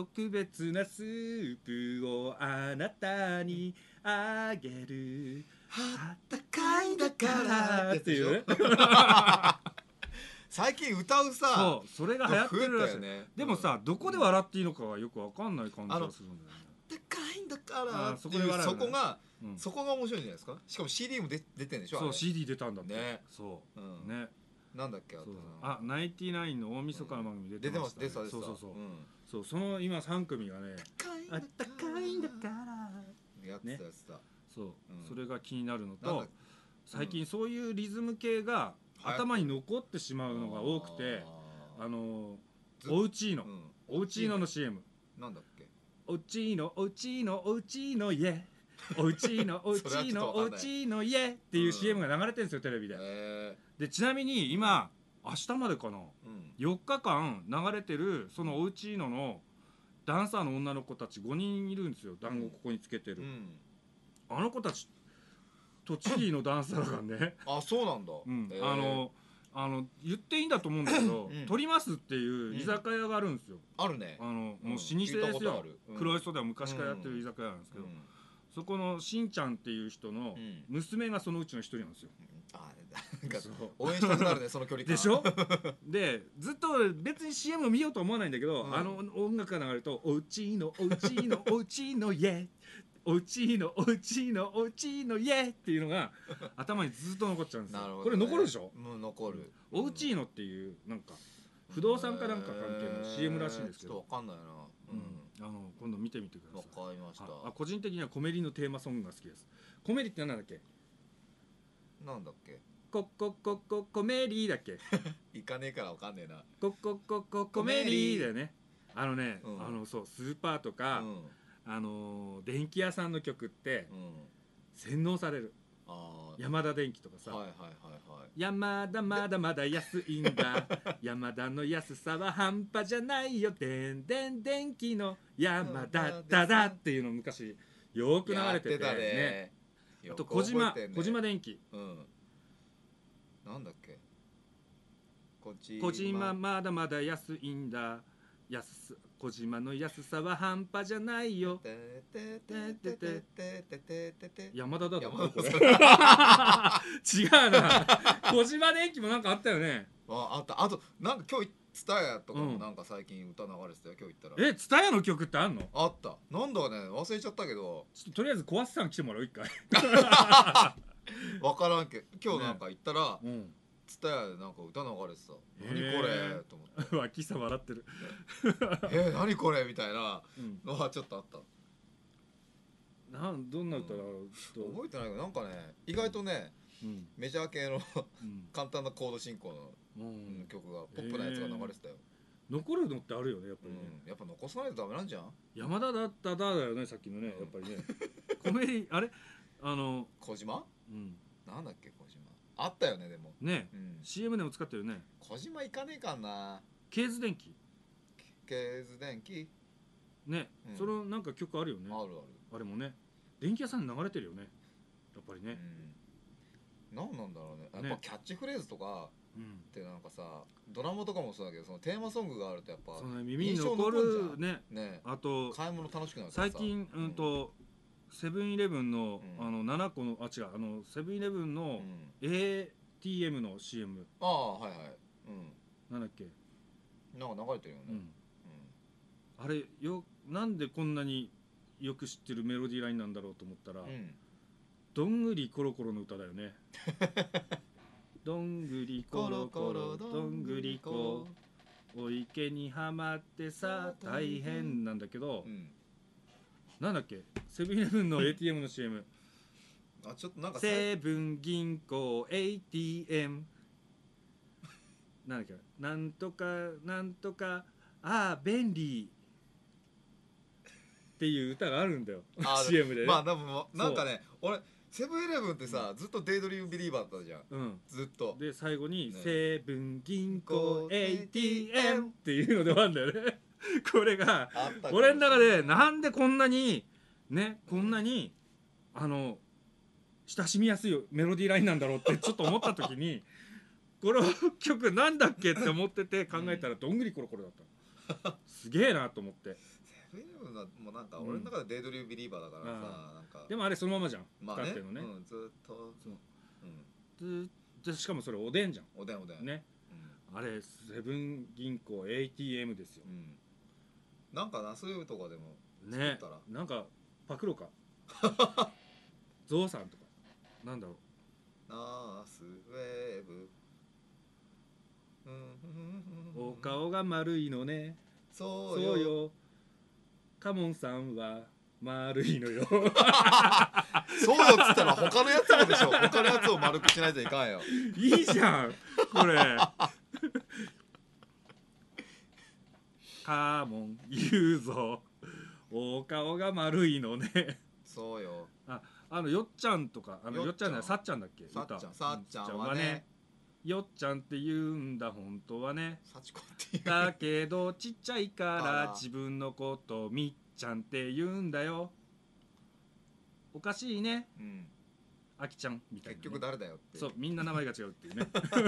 S2: 特別なスープをあなたにあげるあったかいんだからっていうね
S4: 最近歌うさ
S2: そうそれが流行ってるらしい、
S4: ね、
S2: でもさ、うん、どこで笑っていいのかはよく分かんない感じがするんだよね。
S4: あったかいんだからっていうそこが、うん、そこが面白いんじゃないですか。しかも シーディー も出出てんでしょ。
S2: そう シーディー 出たんだって
S4: ね。
S2: そう、うん、ね
S4: なんだっけあと
S2: あナインティナインの大晦日の番組出てました、ね、
S4: 出てます。
S2: そうそうそう、うん、そうその今さん組がねあったかいんだから
S4: やってたやつだ、ね、
S2: そう、うん、それが気になるのと最近そういうリズム系が頭に残ってしまうのが多くて、あのおうちーの、うん、おうちーのの シーエム
S4: なんだっけ
S2: おうちーのおうちーのおうちーの家おうちーのおうちーのおうちーの家っていう シーエム が流れてるんですよテレビで。でちなみに今明日までかな、うん、よっかかん流れてるそのおうちーののダンサーの女の子たちごにんいるんですよ。団子ここにつけてる、うん、あの子たち栃木のダンサーがね
S4: あそうなんだ、
S2: うん、あのあの言っていいんだと思うんだけど、うん、鳥ますっていう居酒屋があるんですよ、
S4: うん、あるね。
S2: あのもう老舗ですよ、うん、黒磯では昔からやってる居酒屋なんですけど、うん、そこのしんちゃんっていう人の娘がそのうちの一人なんですよ、うん、あ
S4: なんか応援したくなるねその距離感
S2: でしょでずっと別に シーエム 見ようと思わないんだけど、うん、あの音楽が流れるとおうちのおうちのおうちの家おうちのおうちのおうちの家っていうのが頭にずっと残っちゃうんですよ。なるほど、ね、これ残るでしょ。
S4: もう残る。
S2: おうちのっていうなんか不動産かなんか関係の シーエム らしいんですけど、
S4: ちょっとわかんないな、
S2: うん、あの今度見てみてください。
S4: わかりました。
S2: あ個人的にはコメリのテーマソングが好きです。コメリって何だっけ。
S4: なんだっけ。
S2: コココココメリだっけ
S4: 行かねえからわかんねえな。
S2: コココココメリだよね。あのね、うん、あのそうスーパーとか、うんあのー、電気屋さんの曲って、うん、洗脳される。あ山田電機とかさ、はいはいはいはい、山田まだまだ安いんだ山田の安さは半端じゃないよでんでん電気の山田だだっていうの昔よく流れてて ね, ねあと小島、ね、小島電機、うん、
S4: なんだっけ
S2: 小島まだまだ安いんだ安小島の安さは半端じゃないよ山田だと思うこれ違うな小島電機もなんかあったよね。
S4: ああったあとなんか今日ツタヤとかもなんか最近歌流れてたよ、今日行った
S2: ら。えツタヤの曲ってあんの。
S4: あったなんだかね忘れちゃったけど
S2: ちょっととりあえず小橋さん来てもらう一回
S4: 分からんけど今日なんか行ったら、ねうんツタヤでなんか歌流れてた。何これと思って
S2: 脇さん笑ってる
S4: えー、何これみたいなのはちょっとあった、
S2: うん、なんどんな歌だろう、
S4: うん、覚えてないけどなんかね意外とね、うん、メジャー系の簡単なコード進行の、うん、曲がポップなやつが流れてたよ、
S2: えー、残るのってあるよねやっぱりね、
S4: うん、やっぱ残さないとダメなんじゃん。
S2: 山田だっただだよねさっきのね、うん、やっぱりねコメディあれあの
S4: 小島、うん、なんだっけ小島あったよねでも
S2: ね、うん、シーエム でも使ってるよね。
S4: 小島行かねえかな。
S2: ケーズ電機
S4: ケーズ電機
S2: ね、うん、そのなんか曲あるよね。
S4: あるある
S2: あれもね電気屋さんに流れてるよねやっぱりね、
S4: うん、なんなんだろうねやっぱキャッチフレーズとかってなんかさ、うん、ドラマとかもそうだけどそのテーマソングがあるとやっぱ
S2: その耳に残るね。ね
S4: あと買い物楽しくなる
S2: 最近うんと、うんセブンイレブンの、うん、あのななこのあ違うあのセブンイレブンの エーティーエム の シーエム、
S4: ああはいはい、うん、
S2: なんだっけ
S4: なんか流れてるよね、うんうん、
S2: あれよなんでこんなによく知ってるメロディーラインなんだろうと思ったら、うん、どんぐりコロコロの歌だよねどんぐりコロコロどんぐりこお池にはまってさ大変なんだけど、うんなんだっけセブンイレブンの エーティーエム の シーエム
S4: あちょっとなんか
S2: セブン銀行 エーティーエム なんだっけなんとかなんとかああ便利っていう歌があるんだよシーエム でね。
S4: まあでもなんかね俺セブンイレブンってさ、うん、ずっとデイドリームビリーバーだったじゃん、うん、ずっと
S2: で最後に、ね、セブン銀行 エーティーエム っていうのでもあるんだよねこれが俺の中でなんでこんなにねこんなにあの親しみやすいメロディーラインなんだろうってちょっと思った時にこの曲なんだっけって思ってて考えたらどんぐりコロコロだったすげえなと思って。
S4: セフェニムはもうなんか俺の中でデイドリームビリーバーだからさ、なんか
S2: でもあれそのままじゃん、
S4: まあね、
S2: 使ってるのね、
S4: うん、ずっと
S2: そう、
S4: うん、
S2: ずっとしかもそれおでんじゃん、
S4: おでんおでん
S2: ね、うん、あれセブン銀行 エーティーエム ですよ、うん、
S4: なんかナスウェブとかでも作ったら、
S2: ね、なんかパクろうかゾウさんとかなんだろう、
S4: ナスウェブ
S2: お顔が丸いのね、
S4: そうよ、よ
S2: カモンさんは丸いのよ
S4: そうよっつったら他のやつもでしょ他のやつを丸くしないといかんよ
S2: いいじゃんこれカモン言うぞお顔が丸いのね、
S4: そうよ、
S2: ああのよっちゃんとか、あのよっちゃんじゃないさっちゃんだっけ、
S4: さっちゃん、さっちゃんはね、
S2: よっちゃんって言うんだ本当はね、
S4: 幸子っていう
S2: だけどちっちゃいから自分のことみっちゃんって言うんだよ、おかしいね、うん、あきちゃんみたいな、ね、
S4: 結局誰だよって、
S2: そうみんな名前が違うっていうね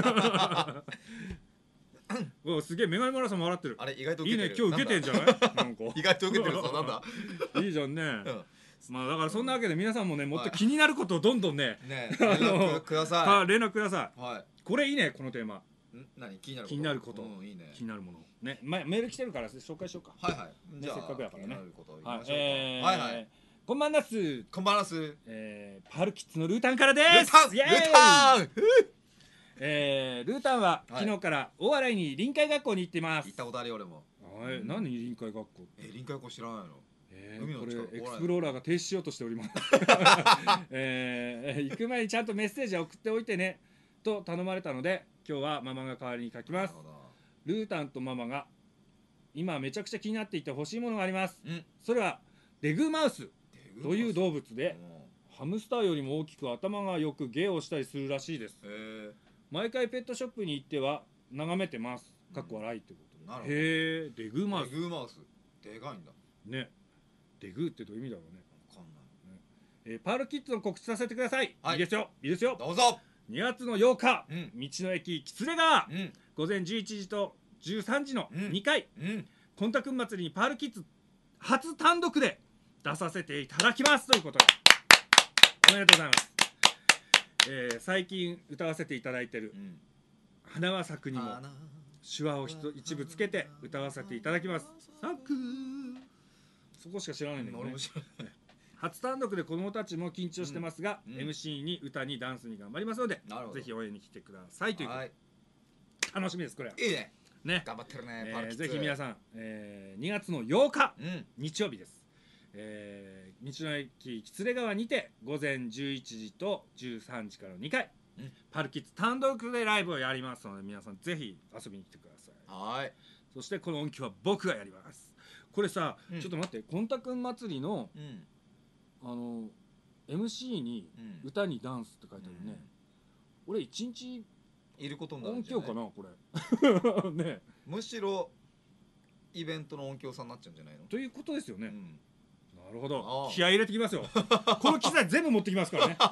S2: おすげえメガネマラソンも笑ってる、
S4: あれ意外と受けてる、
S2: いいね今日受けてんじゃないなんか
S4: 意外と受けてるぞ、なんだ
S2: いいじゃんね、うんまあだからそんなわけで皆さんもねもっと気になることをどんどんね、
S4: ね連絡ください、
S2: はい連絡ください、
S4: はい、
S2: これいいねこのテーマ、
S4: ん何気になること、
S2: 気になること、
S4: うん、いいね、
S2: 気になるものね、ま、メール来てるから紹介しようか、
S4: はいはい、
S2: ね、せっかくやからね、
S4: はい、
S2: えー、
S4: はいはい
S2: こんばんなす、
S4: こんばんなす、
S2: えー、パルキッズのルータンからです、
S4: ルータン、
S2: イエーイ、
S4: ルータン
S2: えー、ルータンは昨日から大洗に臨海学校に行っています。
S4: 行ったことあるよ俺も。
S2: はい、何臨海学校って？
S4: え、臨海学校知らないの？
S2: えー、これエクスプローラーが停止しようとしております。えー、行く前にちゃんとメッセージを送っておいてねと頼まれたので、今日はママが代わりに書きます。ルータンとママが今めちゃくちゃ気になっていて欲しいものがあります。それはデグマウスという動物で、ハムスターよりも大きく頭がよく芸をしたりするらしいです。毎回ペットショップに行っては眺めてます。かっこ笑いってことで。へえ、デグマウス。
S4: デグマウス。でかいんだ。
S2: ね。デグってどういう意味だろうね。わかんない。ねえー、パールキッズの告知させてください。はい、いいですよ。いいですよ。
S4: どうぞ。
S2: にがつのようか、うん、道の駅喜連川、うん、午前じゅういちじとじゅうさんじのにかい、うん、コンタくん祭りにパールキッズ初単独で出させていただきますということで、おめでとうございます。えー、最近歌わせていただいてる、うん、花は咲くにも手話を一部つけて歌わせていただきます。咲く、そこしか知らないんだけどね。初単独で子供たちも緊張してますが、うん、エムシー に歌にダンスに頑張りますので、ぜひ応援に来てくださいということで、楽しみです。これ
S4: いいね、
S2: ね、
S4: 頑張ってるね、
S2: えー、ぜひ皆さん、えー、にがつのようか、うん、日曜日です。えー、道の駅喜連川にて午前じゅういちじとじゅうさんじからにかい、うん、パルキッズ単独でライブをやりますので、皆さんぜひ遊びに来てください。
S4: はい。
S2: そしてこの音響は僕がやります。これさ、うん、ちょっと待って、コンタくん祭りの、うん、あの エムシー に歌にダンスって書いてあるね、うん、俺一日
S4: いることになるんじゃない？
S2: 音響かなこれね、
S4: むしろイベントの音響さんになっちゃうんじゃないの
S2: ということですよね、うん、なるほど、気合い入れてきますよこの機材全部持ってきますからね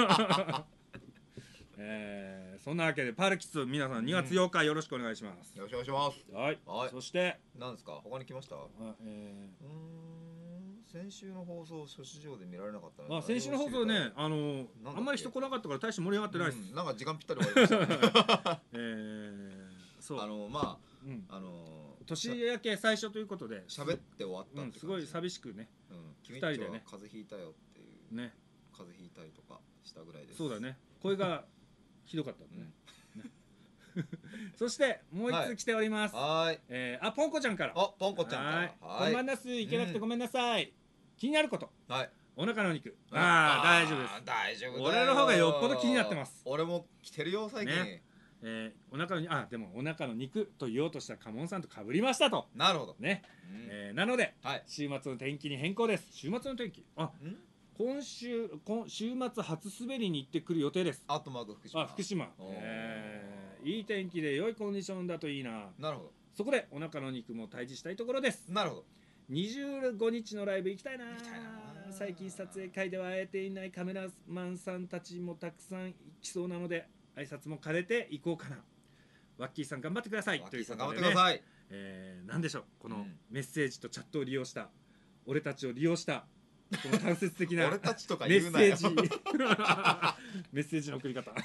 S2: えー、そんなわけでパルキッズ皆さんにがつようかよろしくお願いします、
S4: うん、よろしくお願いします。
S2: はい、はい、そして
S4: 何ですか、他に来ました？あ、えー、うーん、先週の放送諸市場で見られなかったね。
S2: あ、先週の放送ね、あのあんまり人来なかったから大して盛り上がってないです、
S4: うん、なんか時間ぴったり終わりましたね
S2: えー、そう
S4: あのまあ、うん、あの
S2: 年明け最初ということで
S4: 喋って終わったって、うん、
S2: すごい寂しくね、
S4: うん、君たちは風邪ひいたよっていう
S2: ね、
S4: 風邪ひいたりとかしたぐらいです。
S2: そうだね、声がひどかったね、うん、ねそしてもう一つ来ております。
S4: はい、
S2: えー、あ、ポンコちゃんから。
S4: あ、ポンコちゃんから。はい、
S2: こんばんなす、いけなくてごめんなさい、うん、気になること、はい、お腹の肉。
S4: あ
S2: あ、大丈夫です。
S4: 大丈夫。
S2: 俺の方がよっぽど気になってます。
S4: 俺も来てるよ最近、ね、
S2: えー、お腹の、あ、でもお腹の肉と言おうとしたカモンさんと被りましたと。
S4: なるほど
S2: ね、うん、えー、なので、はい、週末の天気に変更です。週末の天気、あ、ん、今週今週末初滑りに行ってくる予定です。
S4: アットマーク福島。
S2: あ、福島、えー、いい天気で良いコンディションだといいな。
S4: なるほど。そ
S2: こでお腹の肉も退治したいところです。
S4: なるほど。
S2: にじゅうごにちのライブ行きたいな。最近撮影会では会えていないカメラマンさんたちもたくさん来そうなので、挨拶も兼ねて行こうかな。ワッキーさん頑張ってください。
S4: ワッキーさん頑張ってください。
S2: えー、なんでしょう、このメッセージとチャットを利用した俺たちを利用したこの間接的な
S4: 俺たちとか
S2: メ
S4: 言うなよ
S2: ッセージメッセージの送り方、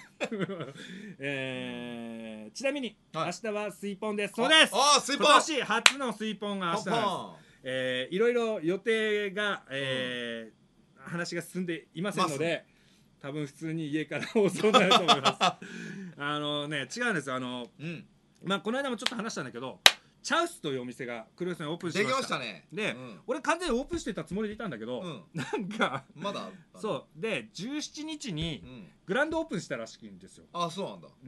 S2: えー、ちなみに、
S4: はい、
S2: 明日は水ポンです。そうです。
S4: ああ水ポン、
S2: 今年初の水ポンが明日なんです。
S4: ポンポン、
S2: えー、いろいろ予定が、えーうん、話が進んでいませんので、多分普通に家から放送になると思いますあのね違うんです。あの、うん、まあこの間もちょっと話したんだけど、チャウスというお店が黒吉さんにオープンしました。
S4: できましたね。
S2: で、うん、俺完全にオープンしてたつもりでいたんだけど、うん、なんか
S4: まだ
S2: そうでじゅうしちにちにグランドオープンしたらしいんですよ。
S4: あ、そうなんだ。
S2: うん、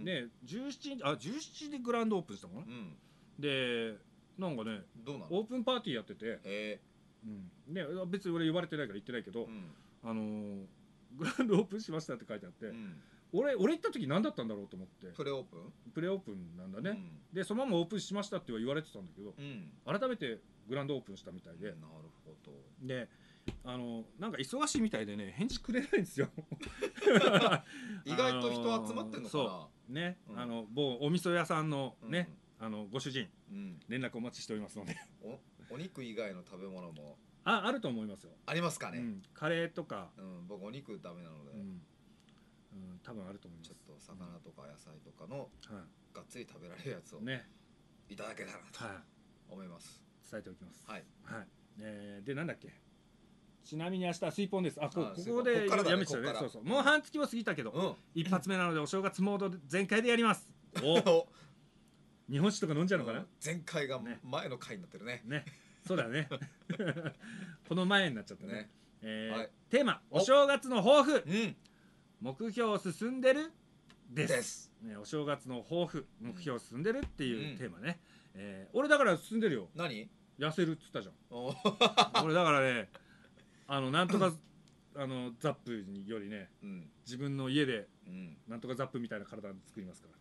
S2: でじゅうしちにちあじゅうしちでグランドオープンしたのかな、うん、でなんかね
S4: どうなの、
S2: オープンパーティーやってて、
S4: え
S2: ーうん、で別に俺呼ばれてないから行ってないけど、うん、あのー、グランドオープンしましたって書いてあって、うん、俺俺行った時何だったんだろうと思って。
S4: プレオープン
S2: プレオープンなんだね、うん、でそのままオープンしましたって言われてたんだけど、うん、改めてグランドオープンしたみたいで、
S4: なるほど。
S2: であのなんか忙しいみたいでね返事くれないんですよ
S4: 意外と人集まってんのかな。
S2: そうね、うん、あの某お味噌屋さんのね、うん、あのご主人、うん、連絡お待ちしておりますので
S4: お, お肉以外の食べ物も
S2: ああると思いますよ。
S4: ありますかね、
S2: うん、カレーとか、
S4: うん、僕お肉ダメなので、うん
S2: うん、多分あると思います。
S4: ちょっと魚とか野菜とかの、うん、がっつり食べられるやつをねいただけたらと思います、
S2: はい、伝えておきます。はい、はい、
S4: え
S2: ー、でなんだっけ、ちなみに明日は水ポンです。あ、こ, ここでやめちゃうね。そうそう、もう半月も過ぎたけど、うん、一発目なのでお正月モード全開でやります。お日本酒とか飲んじゃうのかな、うん、
S4: 前回が前の回になってるね。
S2: ね、そうだねこの前になっちゃったね。ね、えーはい、テーマお正月の抱負、うん、目標進んでるです。です、ね、お正月の抱負目標進んでるっていうテーマね、うん、えー、俺だから進んでるよ。
S4: 何
S2: 痩せるっつったじゃん俺だからね、あのなんとかあのザップよりね、うん、自分の家で、うん、なんとかザップみたいな体作りますから。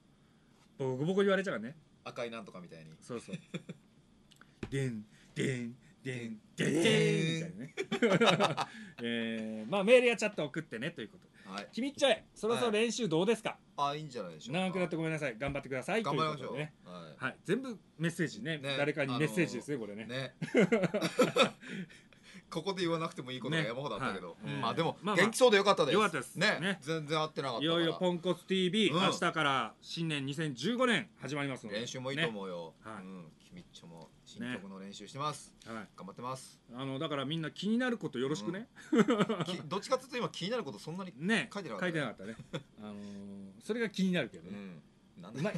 S2: ボコボコ言われちゃうからね。
S4: 赤いなんとかみたいに。
S2: そうそうでんでんでんでんでんみたいなねえー、まあメールやチャット送ってねということで、はい、君っちょいそろそろ練習どうですか。
S4: はい、あ、いいんじゃないでしょうか。
S2: 長くなってごめんなさい、頑張ってください。
S4: 頑張りましょうね。
S2: はい、はい、全部メッセージ ね, ね誰かにメッセージですね、これね。ね
S4: ここで言わなくてもいいことが山ほどあったけど、
S2: ね、はい、
S4: まあでも、まあまあ、元気そうでよかったです。
S2: よかったです
S4: ね, ね全然合ってなかったから。
S2: いよいよポンコツ ティービー、うん、明日から新年にせんじゅうごねん始まりますので、
S4: 練習もいいと思うよ、ね、はい、うん、君っちょも新曲の練習してます、ね、はい、頑張ってます。
S2: あのだからみんな気になることよろしくね、
S4: うん、どっちかというと今気になることそんなに書いてなかった、ね、
S2: 書いてなかったねあのー、それが気になるけどね、うん、なんでうまい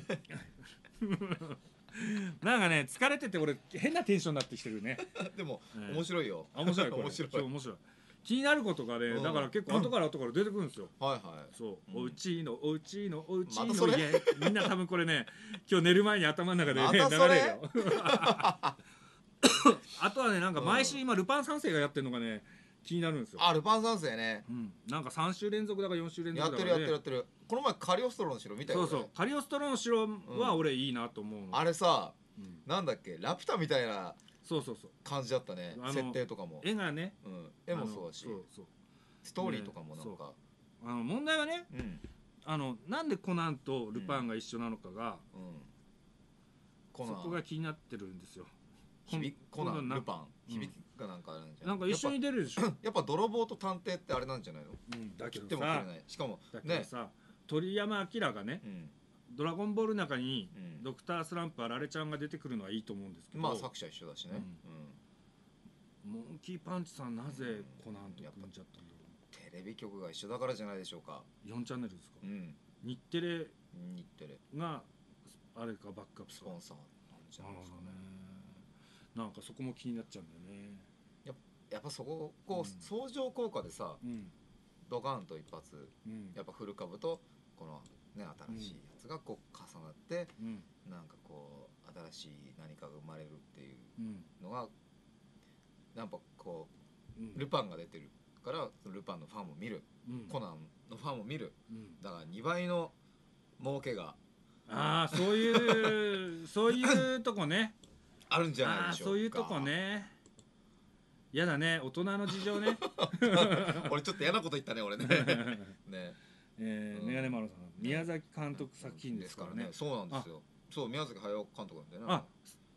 S2: なんかね疲れてて俺変なテンションになってきてるね
S4: でも、えー、面白いよ。
S2: 面白い面白い面白い。気になることがね、だから結構後から後から出てくるんですよ。
S4: はいはい。
S2: そう、おうちのおうちのおうちの家、みんな多分これね今日寝る前に頭の中でね流れるよあとはねなんか毎週今ルパン三世がやってるのがね気になるんですよ。
S4: あ、ルパン三世ね、
S2: うん、なんかさん週連続だかよん週連続だか、
S4: ね、やってるやってるやってる。この前カリオストロの城見たよ。
S2: そうそう、カリオストロの城は俺いいなと思うの、
S4: うん、あれさ、うん、なんだっけラピュタみたいな
S2: そうそうそう
S4: 感じだったね。設定とかも
S2: 絵がね、
S4: うん、絵もそうだし、そうそうストーリーとかもなんか、ね、
S2: あの問題はね、うん、あのなんでコナンとルパンが一緒なのかが、うんうん、そこが気になってるんですよ。
S4: コナンルパン響きがなんかあるんじゃ
S2: ない、なんか一緒に出るでしょ
S4: やっぱ泥棒と探偵ってあれなんじゃないの、
S2: うん、だけどさ、
S4: 切っても切れない。しかも
S2: だけどさ、ね、鳥山明がね、うん、ドラゴンボールの中に、うん、ドクタースランプあられちゃんが出てくるのはいいと思うんですけど、
S4: まあ作者一緒だしね、
S2: うんうん、モンキーパンチさんなぜコナンと組んじゃったんだろ
S4: う。テレビ局が一緒だからじゃないでしょうか。
S2: よんチャンネルですか、うん、日テレ
S4: 日テレ
S2: があれかバックアップ
S4: スポンサーなんじゃないですかね。
S2: なんかそこも気になっちゃうんだよね。
S4: や, やっぱそここう、うん、相乗効果でさ、うん、ドカンと一発、うん、やっぱフル株とこのね新しいやつがこう重なって、うん、なんかこう新しい何かが生まれるっていうのが、うん、なんかこう、うん、ルパンが出てるからルパンのファンも見る、うん、コナンのファンも見る、うん、だからにばいの儲けが
S2: ああそういうそういうとこね
S4: あるんじゃないでしょうか。
S2: そういうとこね。やだね大人の事情ね
S4: 俺ちょっと嫌なこと言ったね俺ね
S2: ねえーうん、メガネマロさん宮崎監督作品ですからね。
S4: そうなんですよ。そう宮崎駿監督なんだよね。
S2: あ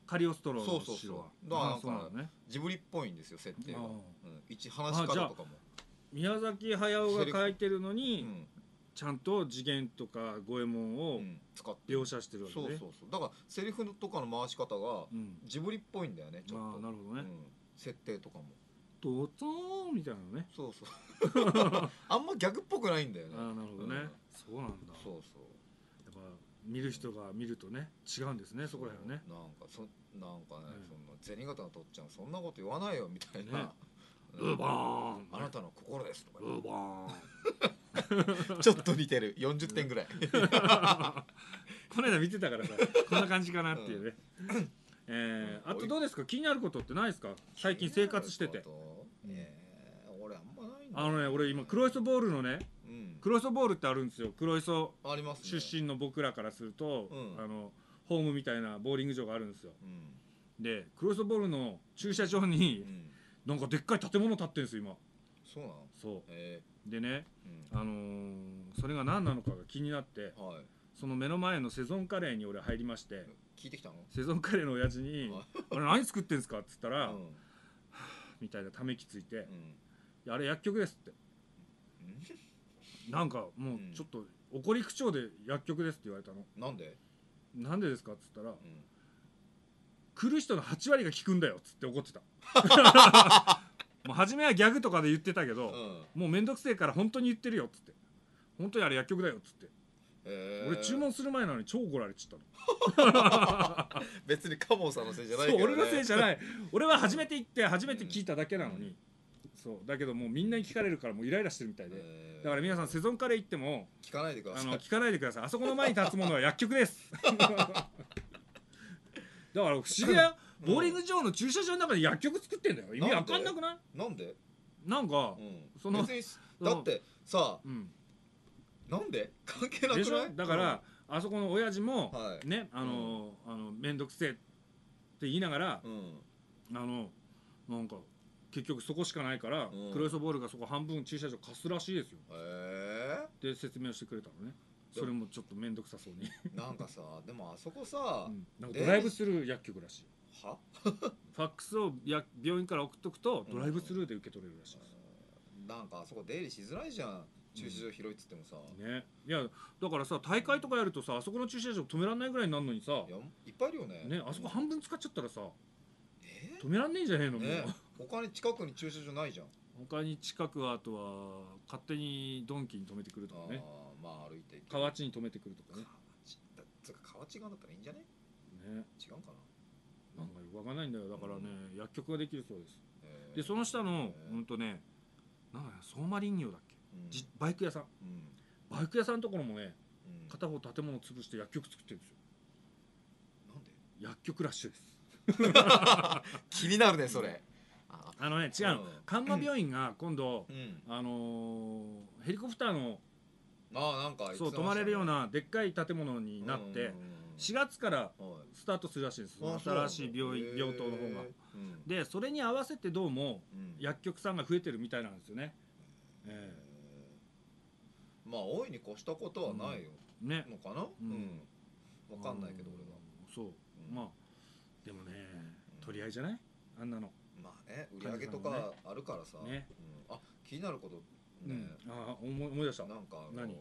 S2: カリオストロの
S4: そうそう
S2: 城は
S4: そうだからなんか
S2: あそうなのね
S4: ジブリっぽいんですよ設定が、
S2: あ
S4: うん、一話し方とかも、
S2: 宮崎駿が書いてるのに、
S4: うん
S2: ちゃんと次元とか五右衛門を
S4: うん、使って
S2: 描写してるわけ
S4: そう
S2: ね、
S4: そうそうだからセリフとかの回し方が
S2: うん、
S4: ジブリっぽいんだよねちょっと、
S2: ああなるほどね、
S4: うん、設定とかも
S2: どうぞーみたいなのね
S4: そうそうあんまギャグっぽくないんだよね
S2: ああなるほどね、
S4: うん
S2: そうなんだ
S4: そうそう
S2: やっぱ見る人が見るとね違うんですねそこら辺はね
S4: なんかそなんかね、
S2: うん
S4: そんな銭形のとっちゃんそんなこと言わないよみたいな、
S2: ね
S4: うん
S2: ウーバーン
S4: あなたの心ですとか
S2: ウーバーン
S4: ちょっと似てるよんじゅってんぐらい
S2: この間見てたからさこんな感じかなっていうね、えー、あとどうですか気になることってないですか最近生活してて
S4: えー、俺あんまないんだ
S2: あのね俺今黒磯ボールのね
S4: うん
S2: 黒磯ボールってあるんですよ黒磯
S4: ありますね
S2: 出身の僕らからすると、
S4: うん
S2: あのホームみたいなボーリング場があるんですよ
S4: うん
S2: で黒磯ボールの駐車場に
S4: うん
S2: なんかでっかい建物建ってるんですよ今
S4: そうなの
S2: そ
S4: え
S2: うでね
S4: ー、うん
S2: あのーそれが何なのかが気になって
S4: はい
S2: その目の前のセゾンカレーに俺入りまして
S4: 聞いてきたの
S2: セゾンカレーの親父に
S4: は
S2: 「あれ何作ってんすか?」っつったら、
S4: うん
S2: みたいなため息ついて
S4: うん
S2: 「いやあれ薬局です」って
S4: うん
S2: なんかもうちょっと怒り口調で薬局ですって言われたの
S4: なんで
S2: なんでですかっつったら
S4: うん
S2: 来る人のはち割が効くんだよっつって怒ってたもう初めはギャグとかで言ってたけど、
S4: うん
S2: もうめんどくせえから本当に言ってるよっつって本当にあれ薬局だよっつって、
S4: えー
S2: 俺注文する前なのに超怒られちゃったの
S4: 別にカモンさんのせいじゃない
S2: そう
S4: けど、ね、
S2: 俺のせいじゃない俺は初めて行って初めて聞いただけなのに、そうだけどもうみんなに聞かれるからもうイライラしてるみたいで、
S4: えー
S2: だから皆さんセゾンカレー行っても
S4: 聞かないでください
S2: あの聞かないでくださいあそこの前に立つものは薬局ですだから不思議だよ
S4: うん
S2: ボーリング場の駐車場の中で薬局作ってんだよ意味わかんなくない
S4: なんで、
S2: なんか
S4: うん、
S2: その
S4: 別にだってさ
S2: うん
S4: なんで関係なくない
S2: でしょだからあそこの親父も
S4: はい
S2: ねあのあのめんどくせえって言いながら
S4: うん、うん
S2: あのなんか結局そこしかないから
S4: うん
S2: クロスボールがそこ半分駐車場貸すらしいですよ
S4: え
S2: で説明をしてくれたのねそれもちょっとめんどくさそうに
S4: ー、なんかさでもあそこさ、
S2: うんなんかドライブスルー薬局らしい
S4: は
S2: ファックスをや病院から送っとくとドライブスルーで受け取れるらしいです、
S4: なんかあそこ出入りしづらいじゃん駐車場広いっつってもさ、
S2: ねいやだからさ大会とかやるとさあそこの駐車場止めらんないぐらいになるのにさ
S4: いやいっぱいいるよね
S2: ねあそこ半分使っちゃったらさ
S4: え
S2: 止めらんねえんじゃねえのもう、
S4: ね他に近くに駐車場ないじゃん
S2: 他に近くはあとは勝手にドンキに止めてくるとかね
S4: あーまあ歩いて
S2: 河内に止めてくるとかね
S4: 河内だつうか河内側だったらいいんじゃね
S2: ね
S4: 違うかな
S2: なんかよくわかんないんだよだからね、薬局ができるそうです
S4: えー
S2: でその下の
S4: えー
S2: うんとねなんだよ相馬林業だっけ、
S4: うん
S2: じバイク屋さん
S4: うん
S2: バイク屋さんのところもね
S4: うん
S2: 片方建物潰して薬局作ってるんですよ
S4: なんで
S2: 薬局ラッシュです
S4: 気になるねそれあ
S2: あのね違うの
S4: うん
S2: カンマ病院が今度
S4: うん
S2: あのーヘリコプターの
S4: ああなんか
S2: そう泊まれるようなでっかい建物になってしがつからスタートするらしいんですよ新しい病院病棟の方がでそれに合わせてどうも薬局さんが増えてるみたいなんですよねえ
S4: まあ大いに越したことはないよ
S2: えね
S4: のかな
S2: う
S4: うんんわかんないけど俺は
S2: そう
S4: うん
S2: まあでもね取り合いじゃないあんなの
S4: まあね売り上げとかあるからさ
S2: ね
S4: うんあ気になることね
S2: あ思い思い出した
S4: なんかあの
S2: 何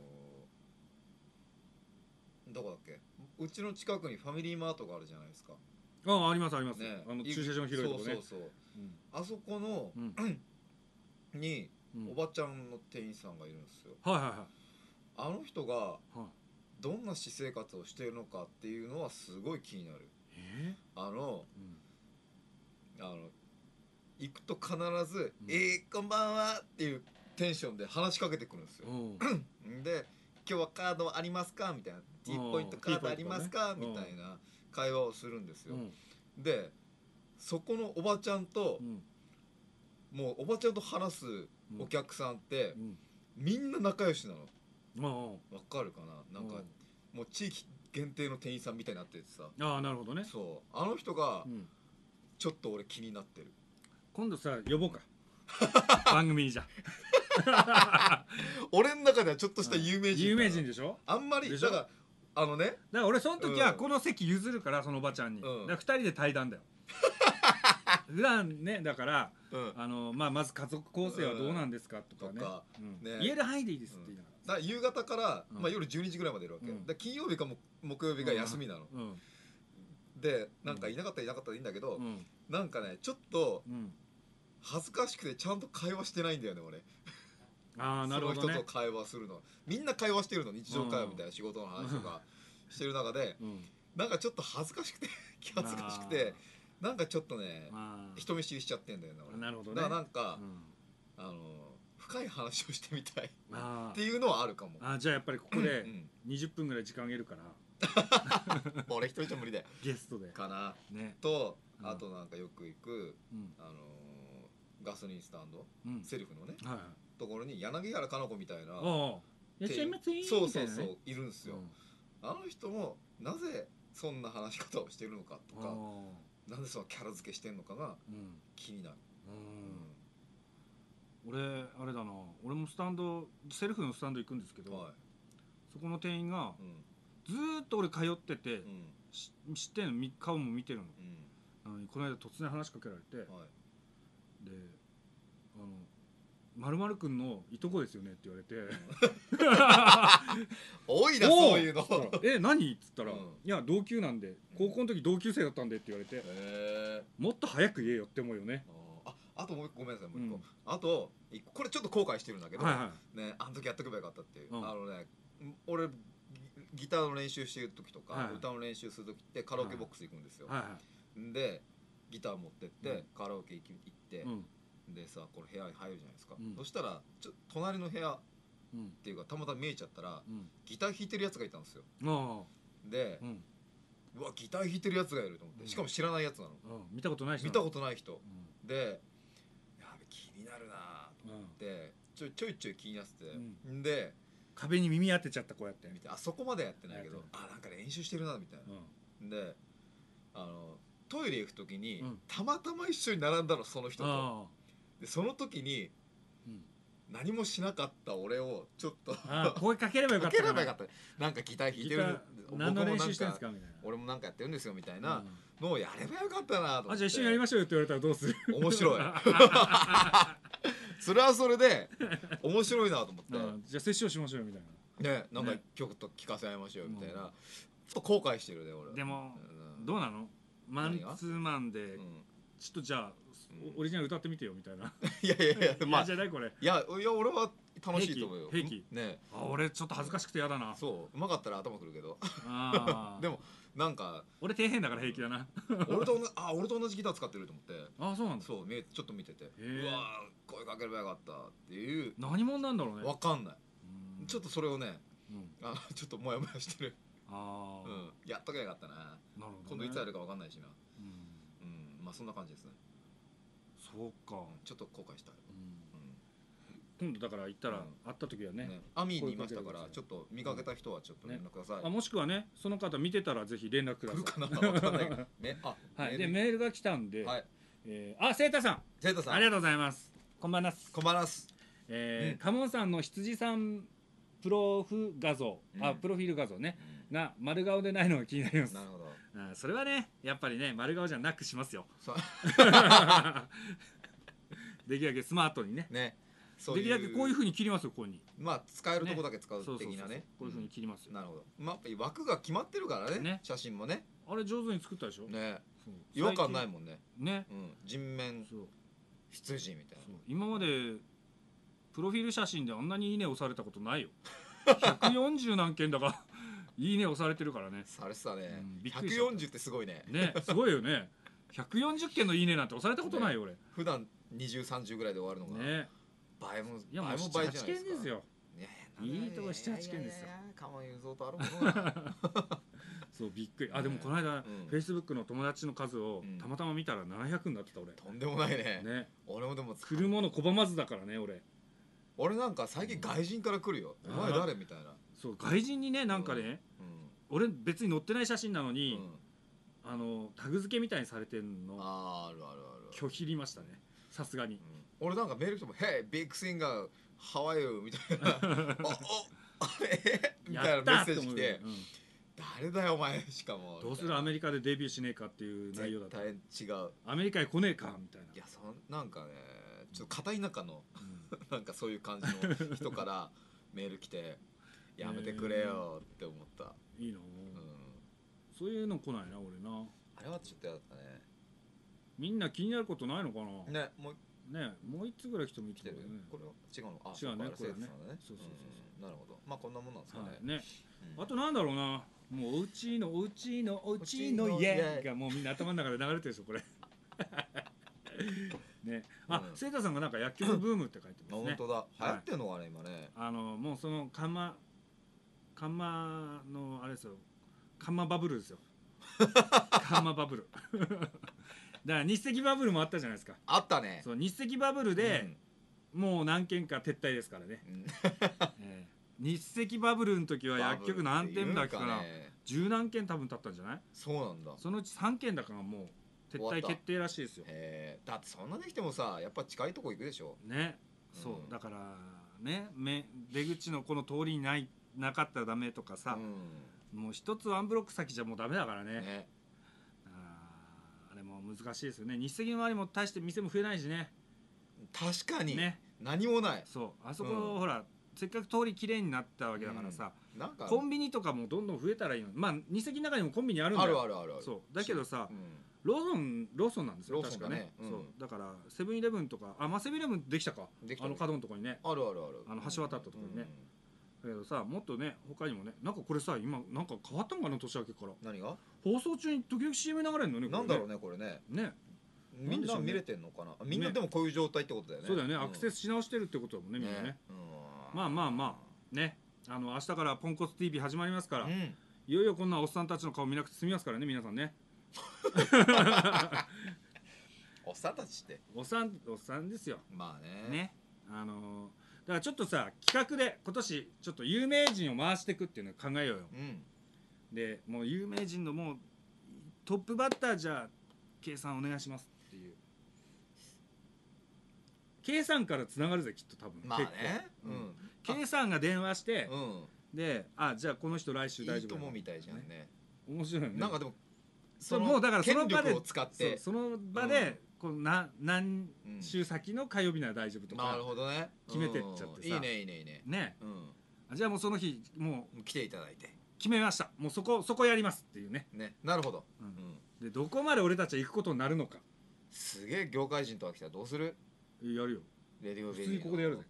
S4: どこだっけうちの近くにファミリーマートがあるじゃないですか
S2: あありますあります
S4: ね
S2: あの駐車場の広いとこね
S4: そうそうそうあそこの
S2: うん
S4: に
S2: うん
S4: おばちゃんの店員さんがいるんですよ
S2: はいはいは
S4: あの人が
S2: いはい
S4: どんな私生活をしているのかっていうのはすごい気になる
S2: え
S4: あの
S2: うん
S4: あの行くと必ず「
S2: うん
S4: えー、こんばんは」っていうテンションで話しかけてくるんですよ
S2: うん
S4: で「今日はカードありますか?」みたいな「T ポイントカードありますか?」
S2: T ポイントね
S4: みたいな会話をするんですよ
S2: うん
S4: でそこのおばちゃんと
S2: うん
S4: もうおばちゃんと話すお客さんって
S2: うん
S4: みんな仲良しなの
S2: ま
S4: わかるかななんかもう地域限定の店員さんみたいになっててさ
S2: あああなるほどね
S4: そうあの人が
S2: うん
S4: ちょっと俺気になってる
S2: 今度さ呼ぼうか番組にじゃ
S4: 俺の中ではちょっとした有名人
S2: 有名人でしょ
S4: あんまり
S2: でしょ
S4: だからあのね
S2: だから俺その時はこの席譲るからそのおばちゃんに、
S4: うん
S2: だからふたりで対談だよ普段ねだから、
S4: うん、
S2: あのまあ、まず家族構成はどうなんですかとかね、
S4: とか
S2: うん
S4: ね
S2: 言える範囲でいいですって言いなが
S4: だから夕方から、
S2: うん
S4: まあ、夜じゅうにじぐらいまでいるわけ、
S2: うん
S4: だから金曜日かも木曜日が休みなの、
S2: ら、うん
S4: でなんかいなかったらいなかったらいいんだけど、
S2: うん
S4: なんかねちょっと
S2: うん、
S4: 恥ずかしくてちゃんと会話してないんだよね俺。
S2: ああなるほどね
S4: その人と会話するのみんな会話してるの日常会話みたいな仕事の話とかしてる中で
S2: うん、
S4: なんかちょっと恥ずかしくて気恥ずかしくてなんかちょっとね
S2: まあ
S4: 人見知りしちゃってんだよね俺。
S2: なるほどね
S4: だからなんか、
S2: うん
S4: あの深い話をしてみたい
S2: あ
S4: っていうのはあるかも。
S2: ーあーじゃあやっぱりここで
S4: うん
S2: にじゅっぷんぐらい時間あげるから
S4: 俺一人じゃ無理だよ
S2: ゲストで
S4: かな
S2: ね、
S4: と
S2: うん
S4: あとなんかよく行く、
S2: うん
S4: あのーガソリンスタンド
S2: うん、
S4: セルフのね
S2: はい
S4: ところに柳原かな子みたいな
S2: ああいらっしゃいませー
S4: そうそう
S2: みたいなね
S4: そういるんですよ、あの人もなぜそんな話し方をしてるのかと
S2: うん
S4: か
S2: あ
S4: なんでそのキャラ付けしてんのかが
S2: ーうん
S4: 気になる、
S2: うん俺あれだな俺もスタンドセルフのスタンド行くんですけど、
S4: うんはい
S2: そこの店員が
S4: うん
S2: ずーっと俺通ってて、
S4: うん
S2: し知ってんのみ顔も見てるの
S4: うん
S2: なのにこの間突然話しかけられて、
S4: はい
S2: であの〇〇くんのいとこですよねって言われて
S4: 多いな
S2: お
S4: そういうの
S2: え何っつったら、
S4: うん
S2: いや同級なんで高校の時同級生だったんでって言われて、
S4: へえ
S2: もっと早く言えよって思うよね。
S4: ああともう一個ごめんなさいもう一個、
S2: うん
S4: あと一個これちょっと後悔してるんだけど、
S2: はいはい
S4: ねあの時やっとけばよかったっていう、
S2: うん
S4: あのね俺ギギターの練習してる時とか、
S2: はい
S4: 歌の練習する時ってカラオケボックス行くんですよ、
S2: はいは
S4: でギター持ってって、
S2: うん
S4: カラオケ行き行って
S2: い、うん
S4: でさこの部屋に入るじゃないですか、
S2: うん
S4: そしたらちょ隣の部屋っ
S2: うん
S4: ていうかたまたま見えちゃったら
S2: うん
S4: ギター弾いてるやつがいたんですよ
S2: あ
S4: で
S2: あ、うん
S4: うわギター弾いてるやつがいると思って、
S2: うん
S4: しかも知らないやつなの、
S2: うん見たことない人
S4: 見たことない人
S2: と、
S4: でやべ気になるなと
S2: うんうん
S4: 思ってちょいちょいちょい気になってて、
S2: うん
S4: で
S2: 壁に耳当てちゃったこうやって
S4: 見てあそこまでやってないけど
S2: やって
S4: あなんか練習してるなみたい
S2: うん
S4: な、であのトイレ行く時に、
S2: うん
S4: たまたま一緒に並んだのその人と
S2: あ
S4: でその時に
S2: ーうん
S4: 何もしなかった俺をちょっと
S2: あー声かければよか
S4: か
S2: った
S4: ければよかったなんかギター弾いてる
S2: ギター何の練習してんですかみたいな
S4: 俺もなんかやってるんですよみたい
S2: うん
S4: なのをやればよかったなと思って
S2: あじゃあ一緒にやりましょうよって言われたらどうする
S4: 面白いそれはそれで面白いなと思って、
S2: うんじゃあセッションしましょうよみたいな
S4: ねなんか
S2: ね
S4: 曲と聴かせ合いましょうよみたいな、
S2: うん
S4: ちょっと後悔してるね俺
S2: でも
S4: うん
S2: どうなのマン
S4: 何が
S2: ツーマンで
S4: うん
S2: ちょっとじゃあ
S4: うん
S2: オリジナル歌ってみてよみたいな
S4: いやいやいやま
S2: ま
S4: あ
S2: あじゃないこれ
S4: いやいや俺は楽しいと思うよ
S2: 平気平気
S4: ね
S2: あ俺ちょっと恥ずかしくてやだな
S4: そううまかったら頭くるけど
S2: あー
S4: でもなんか
S2: 俺底辺だから平気だな
S4: 俺と同じあ俺と同じギター使ってると思って
S2: あそうなんだ
S4: そう見えちょっと見てて
S2: ー
S4: うわー声かければよかったっていう
S2: 何者なんだろうね
S4: わかんない
S2: うん
S4: ちょっとそれをね
S2: うん
S4: あちょっとモヤモヤしてる
S2: ああ
S4: うんやっとけばよかったな
S2: なるほどね
S4: 今度いつやるかわかんないしな
S2: うん
S4: うんまあそんな感じですね
S2: そうか
S4: ちょっと後悔したよ
S2: うん今度だから行ったら
S4: うん
S2: 会った時はね
S4: ねアミーにいましたから
S2: 声かけてください
S4: ちょっと見かけた人はちょっと連絡ください
S2: あもしくはねその方見てたらぜひ連絡くだ
S4: 来
S2: さい
S4: るかなわかんないけどねあ
S2: はいで
S4: メール
S2: メールが来たんで
S4: はい
S2: えーあセータさん
S4: セイタさん
S2: ありがとうございますこんばんは
S4: こんばんはすうん
S2: えーカモンさんの羊さんプロフ画像あ
S4: うん
S2: プロフィール画像ねが丸顔でないのが気になります
S4: なるほど
S2: あそれはねやっぱりね丸顔じゃなくしますよ
S4: そう
S2: できるだけスマートにね
S4: ねそう
S2: できるだけこういうふうに切りますよここに
S4: まあ使えるとこだけ使う
S2: そうそうそうそう
S4: 的なね
S2: こういうふうに切りますよ
S4: なるほどまあやっぱり枠が決まってるからね
S2: ね
S4: 写真もね
S2: あれ上手に作ったでしょ
S4: ね
S2: そう
S4: 違和感ない
S2: 最
S4: もんね
S2: 近ね
S4: うん人面
S2: そう
S4: 羊みたい
S2: そう今までプロフィール写真であんなにいいね押されたことないよひゃくよんじゅう何件だかいいね押されてるからね
S4: なされてたね
S2: うんびっくりしちゃった
S4: ひゃくよんじゅうってすごいね
S2: ねすごいよねひゃくよんじゅっけんのいいねなんて押されたことないよ俺
S4: 普段にじゅう、さんじゅうぐらいで終わるのが
S2: ね
S4: 倍も
S2: いやもう
S4: 倍も
S2: なな
S4: 倍じゃないですか
S2: ですよ
S4: ね
S2: いいとこななはちけんですよ
S4: かも雄三とあるものが
S2: そうびっくりあでもこの間
S4: うん
S2: フェイスブックの友達の数を
S4: うん
S2: たまたま見たらななひゃくになってた俺
S4: とんでもないね
S2: ね
S4: 俺もでも
S2: 来るもの拒まずだからね俺
S4: 俺なんか最近外人から来るよ
S2: うん
S4: お前誰みたいな
S2: そう外人にねなんかね俺別に載ってない写真なの
S4: うん
S2: に
S4: うん
S2: あのタグ付けみたいにされてんの
S4: あーあるあるある
S2: 拒否りましたねさすがに
S4: うん俺なんかメール来ても「Hey big singer how are you?」みたいな「おおあれ?」みたいなメッセージ来て
S2: うん
S4: 誰だよお前しかも
S2: どうするアメリカでデビューしねえかっていう内容だった
S4: 絶対違う
S2: アメリカへ来ねえかみたいない
S4: やそんなんかねちょっと片田舎の、
S2: うん、
S4: なんかそういう感じの人からメール来てやめてくれよって思った、
S2: いいの、
S4: うん、
S2: そういうの来ないな俺な
S4: あれはちょっとやだったね
S2: みんな気になることないのかな
S4: ねもう
S2: ねもう一つぐらい人もい
S4: 来てる
S2: てるよね
S4: これは違うのあ
S2: 違うね
S4: そうか
S2: これね
S4: あれ
S2: そうそうそうそう
S4: うんなるほどまあこんなもんなんですかね、
S2: はいね
S4: うん
S2: あとなんだろうなもうおうちのおうちのおうちの家がもうみんな頭の中で流れてるでしょこれねあ、
S4: うん
S2: セイタさんがなんか薬局ブームって書いて
S4: あ
S2: ますね
S4: 本当だ流行ってんのかね今ね
S2: あのもうそのカンマカンマのあれですよカンマバブルですよカンマバブルだから日赤バブルもあったじゃないですか
S4: あったね
S2: そう日赤バブルで、もう何件か撤退ですからね、
S4: うん
S2: えー日赤バブルの時は薬局何店だっけかな
S4: バブルっていうんね
S2: 十何件多分経ったんじゃない
S4: そうなんだ
S2: そのうちさんけんだかがもう撤退決定らしいですよ
S4: へえだってそんなできてもさやっぱ近いとこ行くでしょ
S2: ねそう、
S4: うん
S2: だからねめ出口のこの通りにないなかったらダメとかさ、
S4: う
S2: もう一つワンブロック先じゃもうダメだからね
S4: んね
S2: あーあれも難しいですよね日赤の周りも大して店も増えないしね
S4: 確かに
S2: ね
S4: 何もない
S2: そうあそこ、
S4: うん
S2: ほらせっかく通りきれいになったわけだからさ、
S4: なんか
S2: コンビニとかもどんどん増えたらいいのまあ日赤の中にもコンビニあるんだ
S4: あ
S2: よ
S4: るあるあるある
S2: そうだけどさ
S4: うん
S2: ローソンローソンなんですよ
S4: ローソンだねうん
S2: 確かねそうだからセブンイレブンとかあまあセブンイレブンできたか
S4: できた
S2: あの角のとこにね
S4: あるあるある
S2: あの橋渡ったところにねだけどさもっとね他にもねなんかこれさ今なんか変わったのかな年明けから
S4: 何が
S2: 放送中に時々 シーエム 流れるのねこれね
S4: なんだろうねこれね
S2: ね
S4: みんな見れてんのかなみんなでもこういう状態ってことだよね
S2: そうだよね
S4: ん
S2: アクセスし直してるってことだもんねみんなね
S4: うん
S2: まあまあまあねあの明日からポンコツ ティービー 始まりますから
S4: うん
S2: いよいよこんなおっさんたちの顔見なくて済みますからね皆さんね
S4: おっさんたちって
S2: おっさんおっさんですよ
S4: まあね
S2: ねあのーだからちょっとさ企画で今年ちょっと有名人を回していくっていうのを考えようよ
S4: うん
S2: でもう有名人のもうトップバッターじゃあ K さんお願いしますっていう K さんからつながるぜきっと多分
S4: まあね
S2: 結構
S4: うん
S2: K さんが電話して
S4: うん
S2: であじゃあこの人来週大
S4: いいと
S2: 丈夫だ
S4: もみたいじゃんね
S2: 面白いよね
S4: なんかでも
S2: そうもうだからその場で
S4: 権力を使って
S2: そうその場で、このな何
S4: うん
S2: 週先の火曜日なら大丈夫とか、
S4: なるほどね
S2: 決めてっちゃってさ
S4: うんいいねいいねいいね
S2: ね
S4: うん
S2: じゃあもうその日もう
S4: 来ていただいて
S2: 決めましたもうそこそこやりますっていうね
S4: ねなるほど
S2: うん
S4: うん
S2: でどこまで俺たちは行くことになるのか
S4: すげえ業界人とか来たらどうする
S2: やるよ
S4: レディオベリー
S2: 普通にここでやるぜ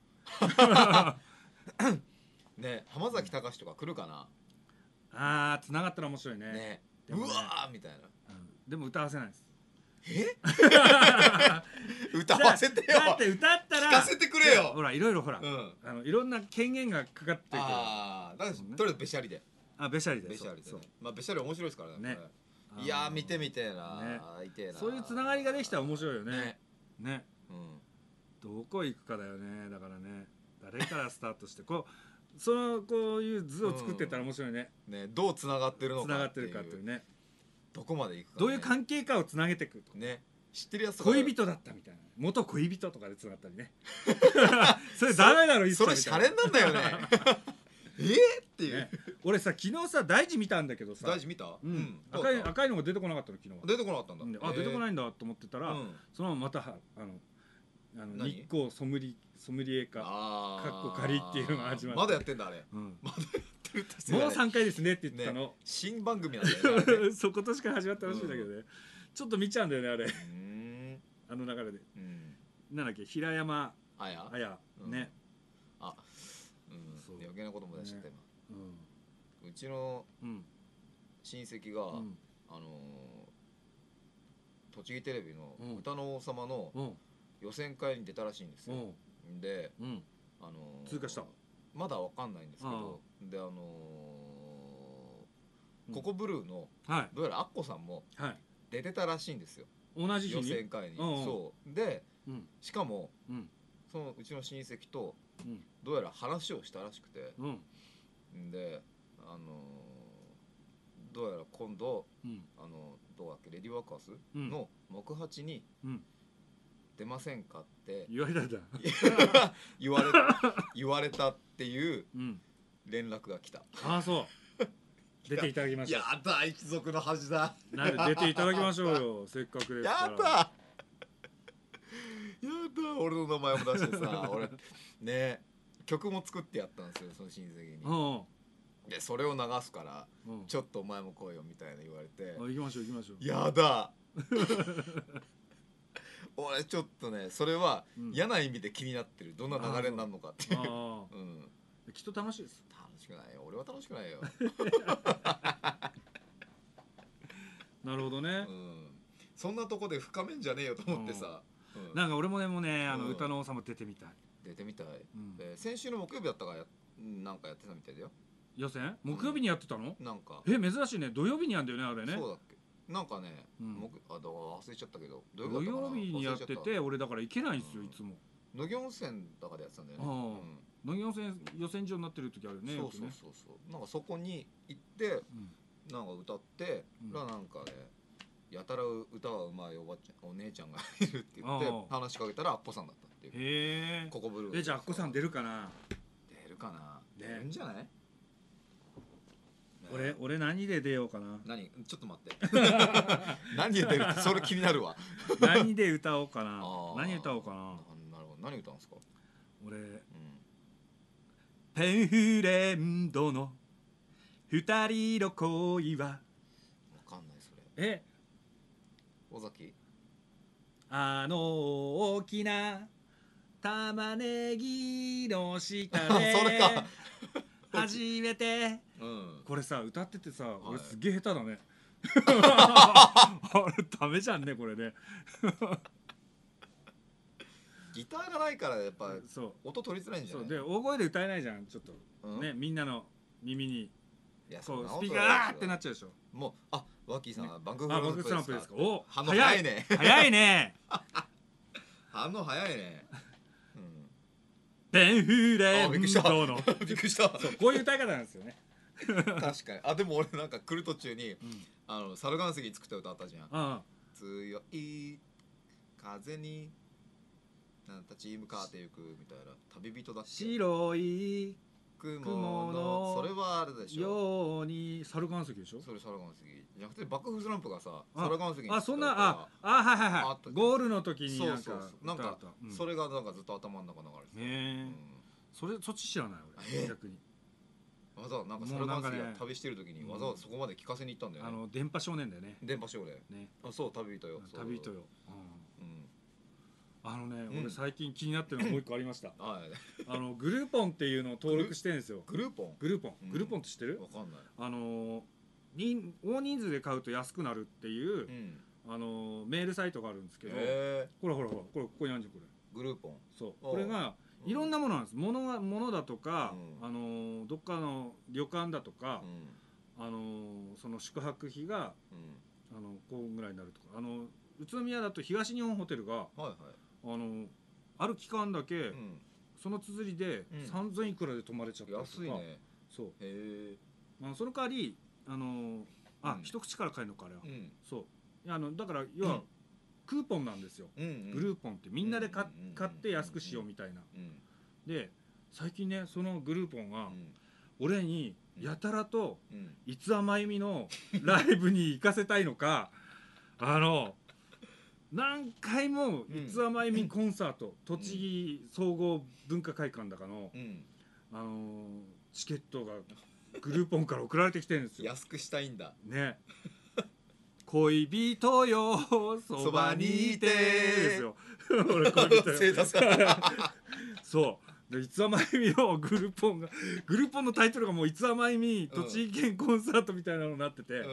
S4: ね浜崎隆とか来るかな
S2: あー繋がったら面白いね
S4: ね
S2: でもね
S4: うわーみたいな
S2: うんでも歌わせないです
S4: え歌わせてよ
S2: だって歌ったら
S4: 聞かせてくれよ
S2: ほらいろいろほら、
S4: うん
S2: あのいろんな権限がかかってるけど
S4: ああだからとりあえずべしゃりで
S2: あべしゃりで
S4: べしゃりで
S2: そう
S4: ねまあべしゃり面白いですからね
S2: ね
S4: これいやー
S2: あの
S4: 見てみてえな
S2: ね
S4: 会いてえな
S2: そういうつながりができたら面白いよね
S4: ね
S2: ね
S4: うん
S2: どこ行くかだよねだからね誰からスタートしてこうそのこういう図を作ってったら面白いね
S4: ねどうつながってるの
S2: つながって
S4: かっていう
S2: るかっていうね
S4: どこまで行くかね
S2: どういう関係かをつなげていくと
S4: ね知ってるやつとか
S2: 恋人だったみたいな元恋人とかでつながったりねそれダメだろ
S4: それシャレになんだよねえーっていう
S2: ね俺さ昨日さ大事見たんだけどさ
S4: 大事見た
S2: うん
S4: どうだった
S2: 赤い赤いのが出てこなかったの昨日は
S4: 出てこなかったんだ
S2: であ出てこない
S4: ん
S2: んだと思ってたら、
S4: うん
S2: そのまままたあのあの
S4: 何
S2: 日光ソムリソムリエか、
S4: あー
S2: かっこ仮っていうのが始まって
S4: まだやってんだあれ
S2: うん、
S4: まだやってるって
S2: もうさんかいですねって言ってた
S4: ね
S2: の、
S4: 新番組なんだよねあれね
S2: そう今年から始まったらしいんだけどね、ちょっと見ちゃうんだよねあれ
S4: うーん
S2: あの流れで
S4: うん
S2: なんだっけ平山
S4: あや
S2: 綾
S4: うん
S2: ね、
S4: あうん
S2: そう
S4: 余計なことも出しちゃった今
S2: うん
S4: うちの
S2: うん
S4: 親戚が
S2: うん
S4: あのー栃木テレビの
S2: うん
S4: 歌の王様の
S2: うん
S4: 予選会に出たらしいんですよ
S2: うん
S4: で
S2: うん
S4: あのー
S2: 通過した
S4: まだわかんないんですけどであの
S2: うん
S4: ーココブルーの
S2: はい
S4: どうやらアッコさんも
S2: はい
S4: 出てたらしいんですよ予
S2: 同じ日に
S4: 選会に
S2: うんうん
S4: そうで
S2: うん
S4: しかも
S2: うん
S4: そのうちの親戚と
S2: うん
S4: どうやら話をしたらしくて
S2: うん
S4: であのーどうやら今度
S2: うん
S4: あのどうだっけレディワーカース
S2: うん
S4: の木八に
S2: うん
S4: 出ませんかって
S2: 言われたんだ
S4: 言われ言われたっていう
S2: うん
S4: 連絡が来た
S2: ああそう出ていただきましょう。
S4: やだ一族の恥だ。
S2: なんで出ていただきましょうよせっかくですから。
S4: やだやだ俺の名前も出してさ俺ね曲も作ってやったんですよその親戚に。
S2: うん
S4: でそれを流すから、
S2: うん、
S4: ちょっとお前も来いよみたいな言われて、
S2: あ行きましょう行きましょう。
S4: やだ俺ちょっとねそれは嫌な意味で気になってる、どんな流れになるのかっていう、
S2: あうん、きっと楽しいです。
S4: 楽しくないよ俺は楽しくないよ
S2: なるほどね、
S4: うん、そんなとこで深めんじゃねえよと思ってさ、
S2: うんうん、なんか俺もでもねあの、うん、歌の王様出てみたい
S4: 出てみたい、うんえー、先週の木曜日だったからやなんかやってたみたいだよ。
S2: 予選木曜日にやってたの、
S4: うん、なんか
S2: え珍しいね土曜日にやんだよねあれね。
S4: そうだっけなんかね、うん、あだ忘れちゃったけど
S2: 土曜日にやってて俺だから行けないんですよ、うん、いつも
S4: 野木温泉だからやってたんだよね、
S2: うん、野木温泉予選場になってる時あるよね。
S4: そうそうそうそうなんかそこに行って、うん、なんか歌って、うん、なんかねやたら歌がうまいおばちゃんお姉ちゃんがいるって言って話しかけたらアッコさんだったっていう。
S2: へえ
S4: ここブルー
S2: えじゃあアッコさん出るかな。
S4: 出るかな、出るんじゃない、ね、
S2: 俺俺何で出ようかな。
S4: 何ちょっと待って何で出るってそれ気になるわ
S2: 何で歌おうかな何歌おうかな。
S4: なるほど何歌うんですか
S2: 俺、うん、ペンフレンドの二人の恋は
S4: わかんないそれ。
S2: え
S4: 尾崎
S2: あの大きな玉ねぎの下で
S4: それか
S2: 初めて、うん、これさ歌っててさ、はい、俺すげえ下手だねあれダメじゃんねこれね
S4: ギターがないからやっぱそう音取りづらいんじゃない。
S2: そうで大声で歌えないじゃんちょっと、うん、ねみんなの耳に
S4: いや
S2: こうスピーカーあーってなっちゃうでしょ。
S4: もうあワッキーさん、ね、バンク
S2: フロントスランプですか。お
S4: 反応早いね
S2: 早いね
S4: 反応早いね、
S2: うん、ペンフレンドの
S4: びっくりした
S2: そうこういう歌い方なんですよね
S4: 確かに。あでも俺なんか来る途中に、うん、あの猿岩石作った歌あったじゃん。ああ強い風になん立ち向かっていくみたいな旅人だっけ。
S2: 白い
S4: 雲のそれはあれでしょ
S2: ように猿岩石でしょ。
S4: それ猿岩石じゃなくて爆風スランプがさ猿岩石に
S2: あそんなああはいはいはいゴールの時になんか
S4: そうそうなんか、うん、それがなんかずっと頭の中流れて
S2: へえ、うん、それそっち知らない俺逆に
S4: わざわざなんか猿岩石が旅してる時にわざわざそこまで聞かせに行ったんだよね。
S2: あの電波少年だよね。
S4: 電波少年ね。あそう旅人よ
S2: 旅人よ。あのね、うん、俺最近気になってるのもう一個ありました。あのグルーポンっていうのを登録してるんですよ。
S4: グルーポン
S2: グルーポン、うん、グルーポンって知ってる？
S4: わかんない。
S2: あの人大人数で買うと安くなるっていう、うん、あのメールサイトがあるんですけど、ほらほらほらこれここにあるじゃんこれ。
S4: グルーポン。
S2: そうこれがいろんなものなんです。物が物だとか、うん、あのどっかの旅館だとか、うん、あのその宿泊費が、うん、あのこうぐらいになるとか、あの宇都宮だと東日本ホテルが、はいはい、あのある期間だけ、うん、その綴りでさんぜんいくらで泊まれちゃったとか、
S4: 安いね。
S2: そうへえ。その代わりあのあ、うん、一口から買えるのかあれは、うん、そうあのだから要は、うん、クーポンなんですよ、うんうん、グルーポンってみんなで買って安くしようみたいな、うんうん、で最近ねそのグルーポンが、うん、俺にやたらと五輪真由美のライブに行かせたいのかあの何回も五輪真由美コンサート、うん、栃木総合文化会館だかの、うん、あのー、チケットがグルーポンから送られてきてるんですよ。
S4: 安くしたいんだ
S2: ね恋人よそばにいてですよ俺恋人よそうで五輪真由美のグルーポンがグルーポンのタイトルがもう五輪真由美栃木県コンサートみたいなのになってて、うん、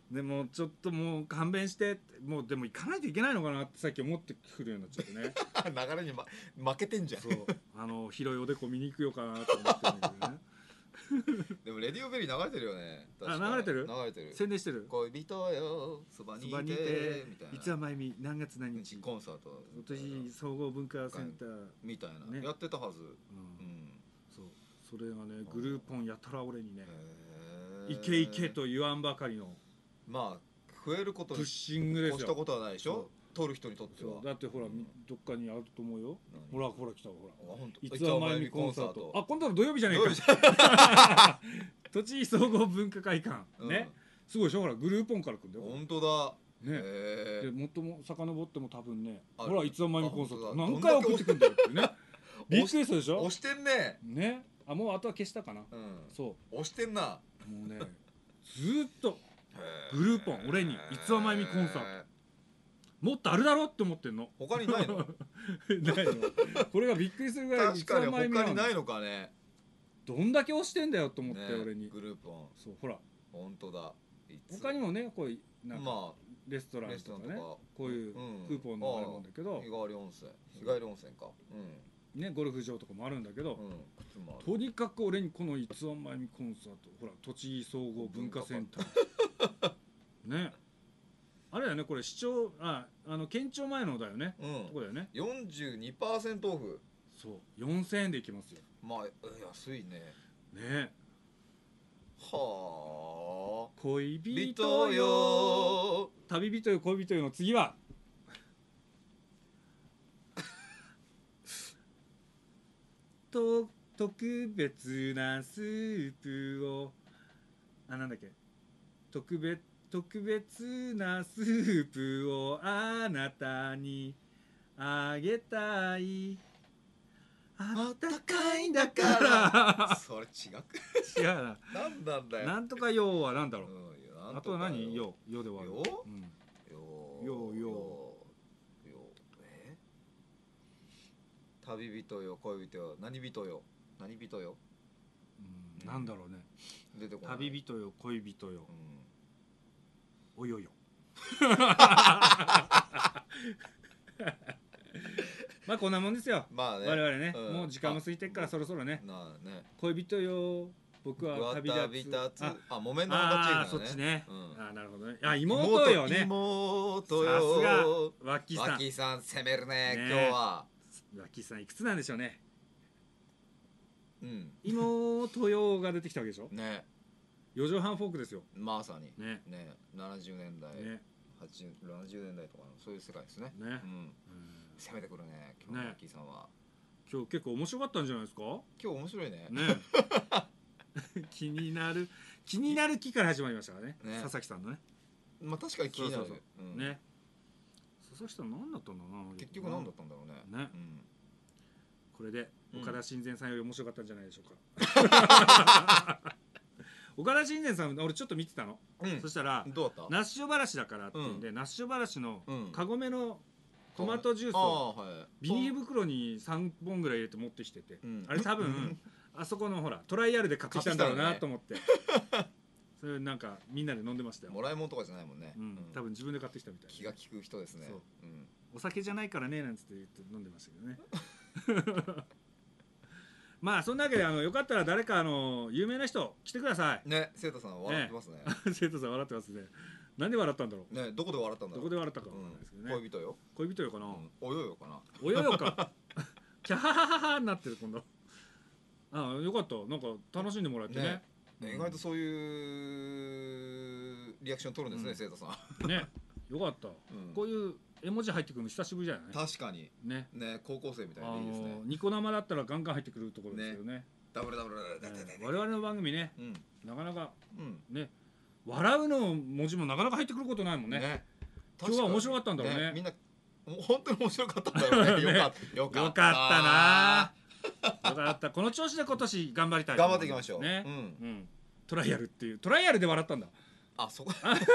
S2: でもちょっともう勘弁してもうでも行かないといけないのかなってさっき思ってくるようになっちゃってね
S4: 流れに、ま、負けてんじゃん。
S2: そうあの広いおでこ見に行くよかなと思ってるんだけどね
S4: でもレディオベリー流れてるよね。
S2: あ流れてる
S4: 流れてる
S2: 宣伝してる。
S4: 恋人よそばにいてみたいな
S2: 五輪真由美何月何日
S4: コンサート
S2: 栃木総合文化センター
S4: みたいな、ね、やってたはず、うんうん、
S2: そうそれがねグルーポンやたら俺にねイケイケと言わんばかりの
S4: まあ増えることに
S2: プッシングですよ。
S4: 越したことはないでしょ、取る人にとっては。
S2: だってほら、どっかにあると思うよ。ほらほら来たほら。いつはまゆみコンサート。あ、今度の土曜日じゃないか。栃木総合文化会館ね。すごいでしょ、ほらグルーポンから来るんだよ。
S4: 本当だ。
S2: ね。でもっとも遡っても多分ね、ほらいつはまゆみコンサート何回送ってくんだよってね。びっくりしたでしょ。
S4: 押してんね。
S2: ね。あ、もうあとは消したかな。そう。
S4: 押してんな。
S2: もうね、ずっとグルーポン俺にいつはまゆみコンサート。もっとあるだろって思ってんの。
S4: 他にないの？
S2: ないの。これがびっくりするぐらい。
S4: 確かに他にないのかね。
S2: どんだけ押してんだよと思って俺に。
S4: グループン。
S2: そうほら。
S4: 本当だ。
S2: 他にもねこういうなんかレストランとかねこういうクーポンのあれもんだけど。
S4: 日帰り温泉。日帰り温泉か。
S2: ねゴルフ場とかもあるんだけど。とにかく俺にこのいつはまゆみコンサート、ほら栃木総合文化センター。ね。あれだよね、これ市長、あ、あの県庁前のだよね。うん。とこだよね。
S4: よんじゅうにパーセントオフ。
S2: そう、よんせんえんでいきますよ。
S4: まあ安いね。
S2: ね。
S4: はあ。
S2: 恋人よ。旅人よ恋人よの次は。と特別なスープを、あ、なんだっけ。特別特別なスープをあなたにあげたい。あったかいんだから
S4: それ違う
S2: 違うな。
S4: なんなんだよ。
S2: なんとかよはなんだろう。あとは何よよではよ。
S4: よよよえ旅人よ恋人よ何人よ何人よ。
S2: なんだろうね。
S4: 出てこない。
S2: 旅人よ恋人よ。およよ。まあこんなもんですよ。まあね。我々ね、もう時間も過ぎてっからそろそろね。なあね。恋人よ。僕は旅立つ。
S4: あ、木綿のハンカチーフ
S2: そっちね。あ、なるほどね。あ、妹よね。
S4: 妹よ。
S2: さすがワッキーさん。
S4: ワッキーさん攻めるね今日は。
S2: ワッキーさんいくつなんでしょうね。
S4: うん。
S2: 妹よが出てきたわけでしょ。
S4: ね。
S2: 四畳半フォークですよ。
S4: まさに
S2: ね
S4: ね、ななじゅうねんだい、はちじゅう、ななじゅうねんだいとかのそういう世界ですね。ね、うん、攻めてくるね今日のマッキーさんは。
S2: 今日結構面白かったんじゃないですか。
S4: 今日面白いね。
S2: ね。気になる気になる木から始まりましたからね。佐々木さんのね。
S4: まあ確かに気になる
S2: ね。佐々木さん何だったんだな。
S4: 結局何だったんだろうね。ね。
S2: これで岡田親善さんより面白かったんじゃないでしょうか。岡田親善さん俺ちょっと見てたの、うん、そしたらナッシュ話だからっていうんで、うん、ナッシュ話のカゴメのトマトジュースをビニール袋にさんぼんぐらい入れて持ってきてて、うん、あれ多分あそこのほらトライアルで買ってきたんだろうなと思って、ね、それなんかみんなで飲んでましたよ。
S4: もらい物とかじゃないもんね、
S2: うん、多分自分で買ってきたみたいな。
S4: 気が利く人ですね。
S2: うん、お酒じゃないからねなんつって言って飲んでましたけどね。まあそんなわけであのよかったら誰かあの有名な人来てください
S4: ね。生徒さん笑ってますね。
S2: 生徒さん笑ってますね。なんで笑ったんだろう
S4: ね。どこで笑ったんだろう。
S2: どこで笑ったかわかんないですけどね。
S4: 恋人よ
S2: 恋人よかな。
S4: およよかな。
S2: およよか。キャハハハハになってる今度。あよかった。なんか楽しんでもらえてね。
S4: 意外とそういうリアクション取るんですね生徒さん。
S2: ね。よかった。こういう絵文字入ってくるの久しぶりじゃない。
S4: 確かにね。ね、高校生みたいにいいですね。
S2: ニコ生だったらガンガン入ってくるところですけどね。
S4: ダブルダブル。
S2: 我々の番組ね、なかなかね笑うの文字もなかなか入ってくることないもんね。今日は面白かったんだろうね。
S4: みんな本当に面白かったんだろうね。よかったよか
S2: ったな。よかった。この調子で今年頑張りたい。
S4: 頑張っていきましょう
S2: ね。トライアルっていうトライアルで笑ったんだ。
S4: あ、そこ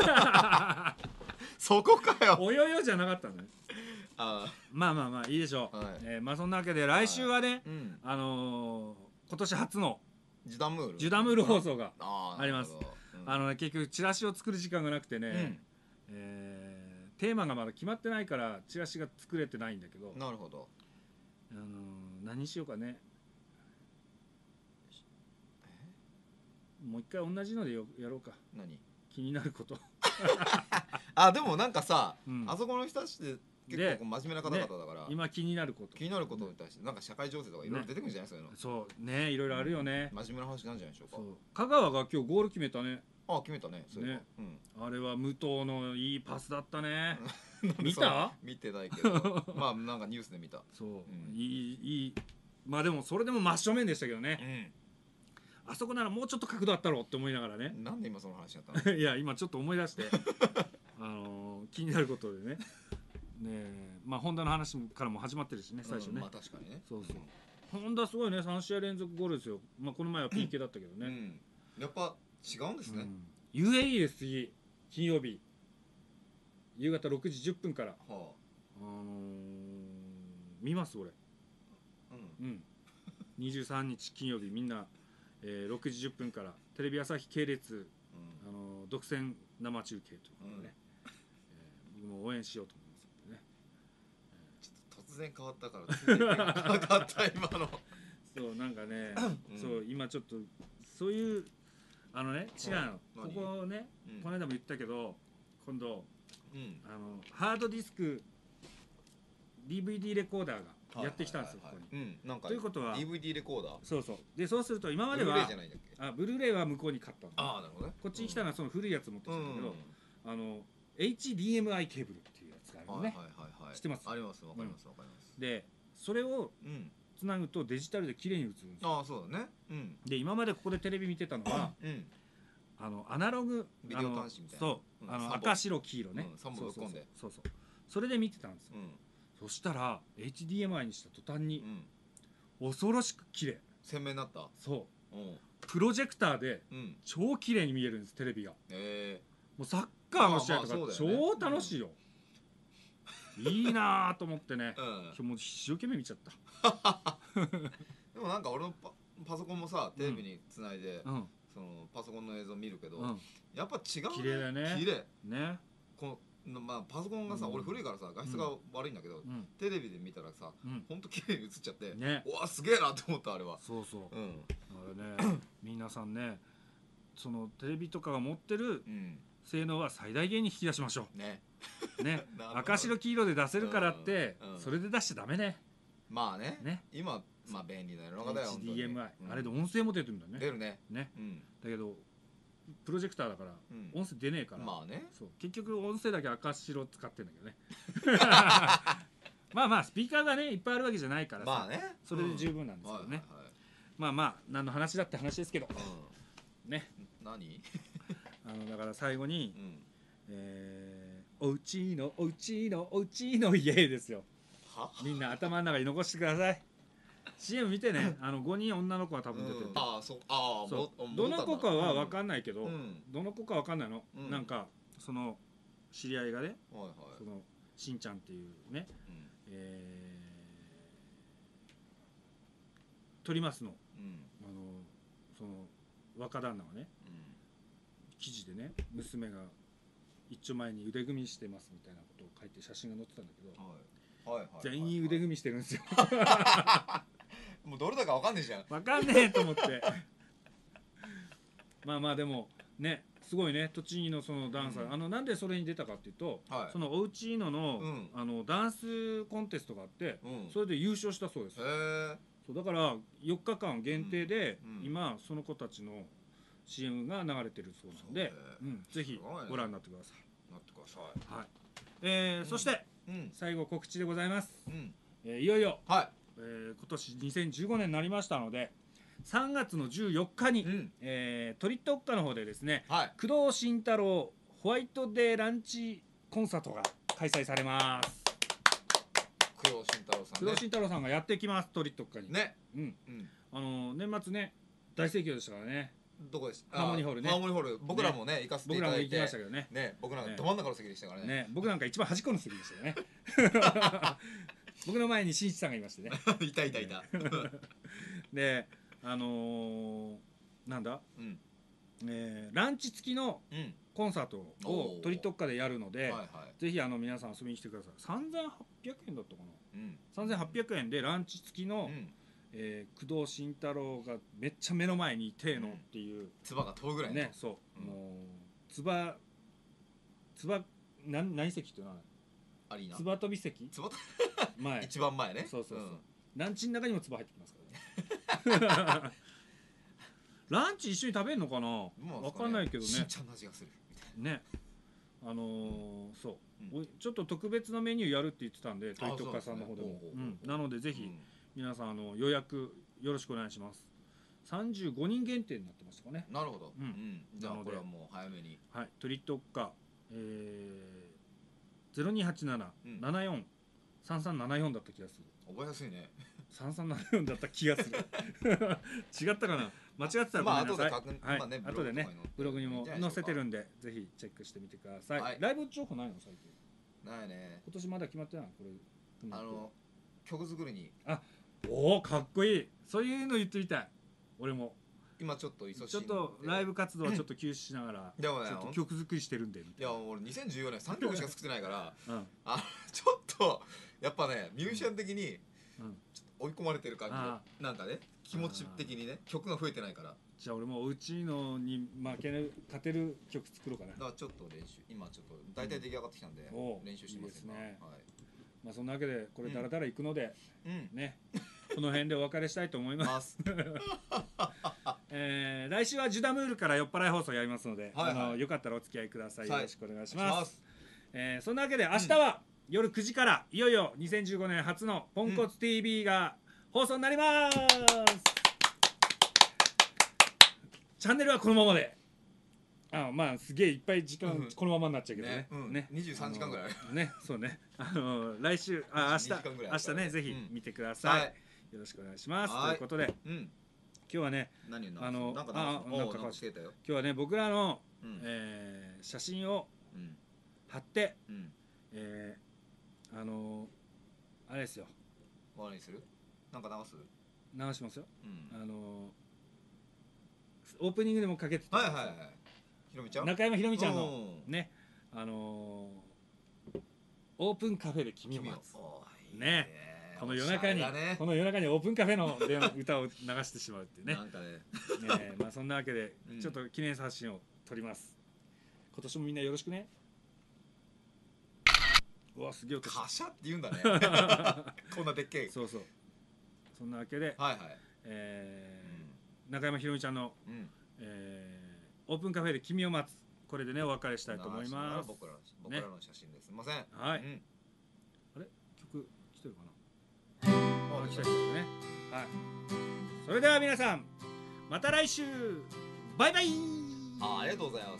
S4: そこかよ。
S2: およよじゃなかったね。あまあまあまあいいでしょう。はい、えー、まあそんなわけで来週はね、はい、うん、あのー、今年初の
S4: ジュダムール
S2: ジュダムール放送があります。あ、うん、あのね結局チラシを作る時間がなくてね、うん、えー、テーマがまだ決まってないからチラシが作れてないんだけど。
S4: なるほど。
S2: あのー、何しようかね。もう一回同じのでやろうか。
S4: 何？
S2: 気になること。
S4: あ、でもなんかさ、うん、あそこの人たちって結構真面目な方々だから、ね、
S2: 今気になること
S4: 気になることに対してなんか社会情勢とかいろいろ出てくるんじゃないですか、ね、
S2: そうね、いろいろあるよね、
S4: うん、真面目な話なんじゃないでしょうか。
S2: 香川が今日ゴール決めたね。
S4: あ決めたね。そういえば
S2: ね、あれは武藤のいいパスだったね。見
S4: そ
S2: た？
S4: 見てないけどまあなんかニュースで見た。
S2: そう、
S4: うん
S2: いいいい。まあでもそれでも真正面でしたけどね、あそこならもうちょっと角度あったろうって思いながらね。
S4: なんで今その話だったの？
S2: いや今ちょっと思い出してあのー気になることでね。ねえ、まあホンダの話からも始まってるしね最初ね、
S4: うんまあ確かにね。
S2: そうそう、ホンダすごいね、さん試合連続ゴールですよ。まあこの前は ピーケー だったけどね、
S4: うんやっぱ違うんですね。
S2: うん、ユーエーイー です次金曜日夕方ろくじじゅっぷんから、
S4: は
S2: あのー、見ます俺。
S4: あ
S2: うん、にじゅうさんにち金曜日みんな、えー、ろくじじゅっぷんからテレビ朝日系列、
S4: うん
S2: あのー独占生中継ということでね、うん、えー、僕も応援しようと思いますのでね。
S4: ちょっと突然変わったから全然変わった今の
S2: そうなんかね、
S4: うん
S2: そう今ちょっとそういうあのね違うの、
S4: 何
S2: ここね、
S4: うん
S2: この間も言ったけど今度
S4: うん
S2: あのハードディスク ディーブイディー レコーダーがやってきたんですよ、
S4: はいはい
S2: ここに。
S4: はいうんなんか
S2: ということは
S4: ディーブイディー レコーダー
S2: そうそうでそうすると今まで
S4: ブルーレイ
S2: は
S4: じゃないんだっけ？
S2: あブルーレイは向こうに買ったの、
S4: ああなるほどね。
S2: こっちに来たのはその古いやつ持ってきたんだけど、
S4: うん
S2: あの エイチディーエムアイ ケーブルっていうやつがあるのね、
S4: はいはいはいはい
S2: 知ってます
S4: ありますわかりますわかります。
S2: でそれを
S4: うん
S2: つなぐとデジタルで綺麗に映るんですよ。
S4: ああそうだね。うん
S2: で今までここでテレビ見てたのは
S4: うん
S2: あのアナログ
S4: ビデオ端子みたいな
S2: そう、あの
S4: うん三本
S2: 赤白黄色ね、
S4: うん三本ぶっ込んで
S2: そうそうそうそうそれで見てたんですよ、
S4: うん
S2: そしたら エイチディーエムアイ にした途端に
S4: うん
S2: 恐ろしく綺麗。
S4: 鮮明になった。
S2: そう
S4: うん
S2: プロジェクターで
S4: うん
S2: 超綺麗に見えるんですテレビが。
S4: え
S2: もうサッカーの試合とか
S4: まあまあそうだよね
S2: 超楽しいよ、いいなーと思ってね
S4: えうん
S2: 今日もう一生懸命見ちゃった
S4: でもなんか俺のパパソコンもさテレビにつないで
S2: うん
S4: そのパソコンの映像見るけど
S2: うん
S4: やっぱ違うね。
S2: 綺麗だよね
S4: 綺麗
S2: ね
S4: このまあパソコンがさ
S2: うん
S4: 俺古いからさ画質が悪いんだけど
S2: うん
S4: テレビで見たらさ
S2: うん
S4: ほんと綺麗に映っちゃって
S2: ね
S4: うわすげえなって思ったあれは。
S2: そうそう
S4: うん
S2: あれね皆さんねそのテレビとかが持ってる
S4: うん
S2: 性能は最大限に引き出しましょ
S4: ね
S2: うね
S4: なるほど
S2: 赤白黄色で出せるからって
S4: うんうん
S2: それで出しちゃダメね
S4: まあね
S2: ね
S4: 今まあ便利な世の中だよ
S2: エイチディーエムアイ
S4: 本当にうん
S2: あれで音声も出てるんだよね
S4: 出るね
S2: ね
S4: うん
S2: だけどプロジェクターだから
S4: うん
S2: 音声出ねえから
S4: まあね
S2: そう結局音声だけ赤白使ってんだけどねまあまあスピーカーがねいっぱいあるわけじゃないからさ
S4: まあね
S2: それで十分なんですけどね、
S4: はいはいはい
S2: まあまあ何の話だって話ですけどね
S4: うん何
S2: あのだから最後に、
S4: うん
S2: えー、おうちのおうちのおうちの家ですよ。
S4: は
S2: みんな頭の中に残してください。シーエム 見てね、あのごにん女の子が多分出てる、
S4: うんああそうああ
S2: そう
S4: も
S2: どの子かは分
S4: ん
S2: かんないけど、
S4: うん
S2: どの子か分かんないの、
S4: うん
S2: なんかその知り合いがね
S4: はいはい
S2: そのしんちゃんっていうね、
S4: うん
S2: えー、トリマスの
S4: うん
S2: あのその若旦那がね
S4: うん
S2: 記事でね娘が一丁前に腕組みしてますみたいなことを書いて写真が載ってたんだけど、
S4: はいはいはい
S2: 全員腕組みしてるんですよ。
S4: もうどれだかわかんねえじゃん。
S2: 分かんねえと思ってまあまあでもねすごいね栃木のそのダンサー、
S4: うん
S2: あのなんでそれに出たかっていうと、
S4: はい
S2: そのおうちのの,、
S4: うん
S2: あのダンスコンテストがあって、
S4: うん
S2: それで優勝したそうです。
S4: へえ
S2: そうだからよっかかん限定で、
S4: うんうん
S2: 今その子たちの シーエム が流れてるそうなんで
S4: そうね、
S2: うん、ぜひ
S4: すごいね
S2: ご覧になってください。
S4: なってください。
S2: はいえー
S4: うん
S2: そして
S4: うん
S2: 最後告知でございます、
S4: うん
S2: えーいよいよ、
S4: は
S2: えー今年にせんじゅうごねんになりましたのでさんがつのじゅうよっかに、
S4: いうん
S2: えートリットッカの方でですね
S4: はい
S2: 工藤慎太郎ホワイトデーランチコンサートが開催されます。
S4: 工藤慎太郎さんね
S2: 工藤慎太郎さんがやってきますトリットッカに、
S4: ね
S2: うん、
S4: うん
S2: あのー年末ね大盛況でしたからね。
S4: どこです
S2: ハーモニーホールね
S4: ハーモニーホール僕らもね行かせていただいて
S2: 僕らも行きましたけどね
S4: ね僕なんかど真ん中の席でしたからね
S2: ね僕なんか一番端っこの席でしたよね僕の前にしんいちさんがいましてね
S4: いたいたいた
S2: であのーなんだ、
S4: うん
S2: えーランチ付きの
S4: うん
S2: コンサート
S4: おー
S2: をトリットッカでやるので、
S4: はいはい
S2: ぜひあの皆さん遊びに来てください。さんぜんはっぴゃくえんだったかな
S4: うん
S2: さんぜんはっぴゃくえんでランチ付きの、
S4: うん
S2: えー工藤慎太郎がめっちゃ目の前にいてのっていう、
S4: 唾が飛ぶぐらいの
S2: ねそう、
S4: うん
S2: もうつばつば何何席っていうのは
S4: アリーナ
S2: つば飛び席
S4: つば
S2: 前
S4: 一番前ね
S2: そうそうそう、
S4: ん
S2: ランチの中にもつば入ってきますからねランチ一緒に食べるのかな、わかんないけどね。
S4: しんちゃんの味がするみたい
S2: なね。あのー、そう、うん、ちょっと特別なメニューやるって言ってたんで、トイトッカさんの方でも、うん、なのでぜひ、うん、皆さんあの予約よろしくお願いします。さんじゅうごにん限定になってましたかね。
S4: なるほど。うん。うん、じゃあこれはもう早めに。
S2: はい。トリトッカ、えー、ゼロにはちななななよんさんさんななよんだった気がする。
S4: 覚えやすいね。
S2: さんさんななよんだった気がする。違ったかな。間違ってたらごめんなさい。はい。後でね、ブログにも載せてるんで、ぜひチェックしてみてください。はい、ライブ情報ないの最近？
S4: ないね。
S2: 今年まだ決まってないこれ。
S4: あの曲作りに。
S2: あ、おおかっこいい。そういうの言ってみたい。俺も。
S4: 今ちょっと忙しい。
S2: ちょっとライブ活動はちょっと休止しながら、ちょっと曲作りしてるんで。い
S4: や俺にせんじゅうよねんさんきょくしか作ってないから、あちょっとやっぱねミュージシャン的に追い込まれてる感じ。なんかね気持ち的にね曲が増えてないから。
S2: じゃあ俺もおうちのに負ける勝てる曲作ろうかな。
S4: だからちょっと練習今ちょっと大体出来上がってきたんで練習してますね。
S2: まあそんなわけでこれだらだらいくのでねこの辺でお別れしたいと思います。え来週はジュダムールから酔っ払い放送やりますので、あのよかったらお付き合いください。よろしくお願いします。えそんなわけで明日は夜くじからいよいよにせんじゅうごねん初のポンコツ ティービー が放送になります。チャンネルはこのままで。あまあすげえいっぱい時間このままになっちゃうけどね。
S4: ねにじゅうさんじかんぐらい。
S2: ねそうね。あの来週あ明日明日ねぜひ見てください。よろしくお願いします。ということで今日はねあのあなんか今日はね僕らの写真を貼ってえあのあれですよ。
S4: 何する？なんか流す？
S2: 流しますよ。あのオープニングでもかけてた。
S4: はいはいはい。ひろみちゃん？
S2: 中山ひろみちゃんのねあのオープンカフェで君を待つねこの夜中にこの夜中にオープンカフェの歌を流してしまうっていうね。
S4: なんかね。
S2: ねまあそんなわけでちょっと記念写真を撮ります。今年もみんなよろしくね。うわすげえ音。
S4: カシャって言うんだね。こんなでっけえ。
S2: そうそう。そんなわけで、
S4: はいはい。
S2: えー、中山ひろみちゃんの、うん、えー、オープンカフェで君を待つこれでねお別れしたいと思います。
S4: 僕らの僕らの写真です。すみません。
S2: はい。うん、あれ曲来てるかな。あ来た来たね。はい。それでは皆さんまた来週バイバイ。
S4: あありがとうございます。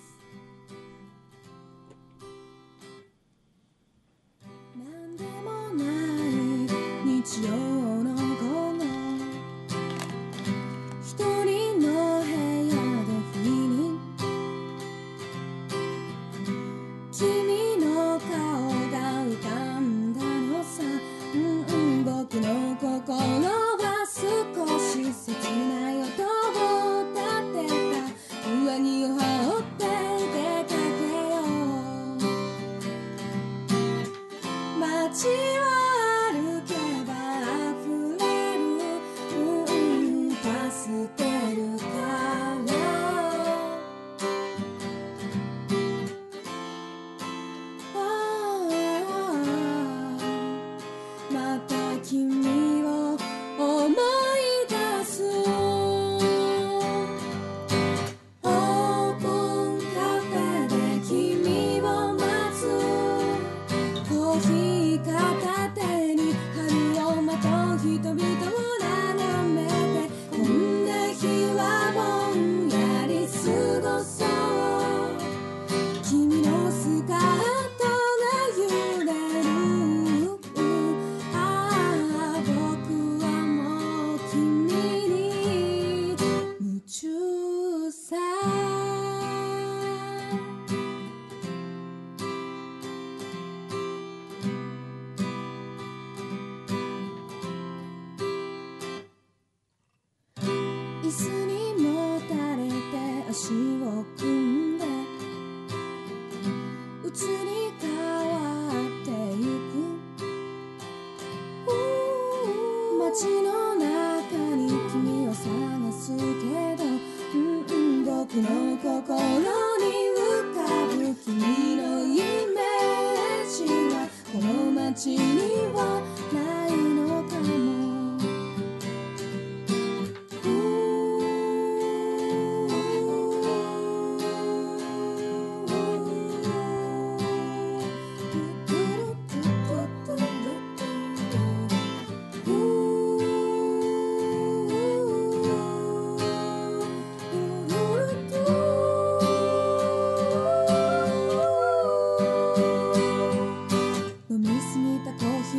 S5: 日曜の午後一人の部屋で不意に君の顔が浮かんだのさ、うんうん、僕の心は少し切ない音を立てた上着を羽織って出かけよう街を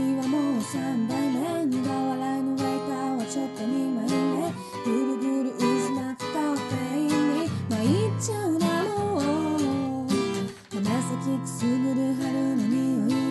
S5: ーはもうさんばいめ、苦笑いのウェイターはちょっとにまいめ、ぐるぐる渦巻くカフェインに参っちゃうなもう、鼻先くすぐる春の匂い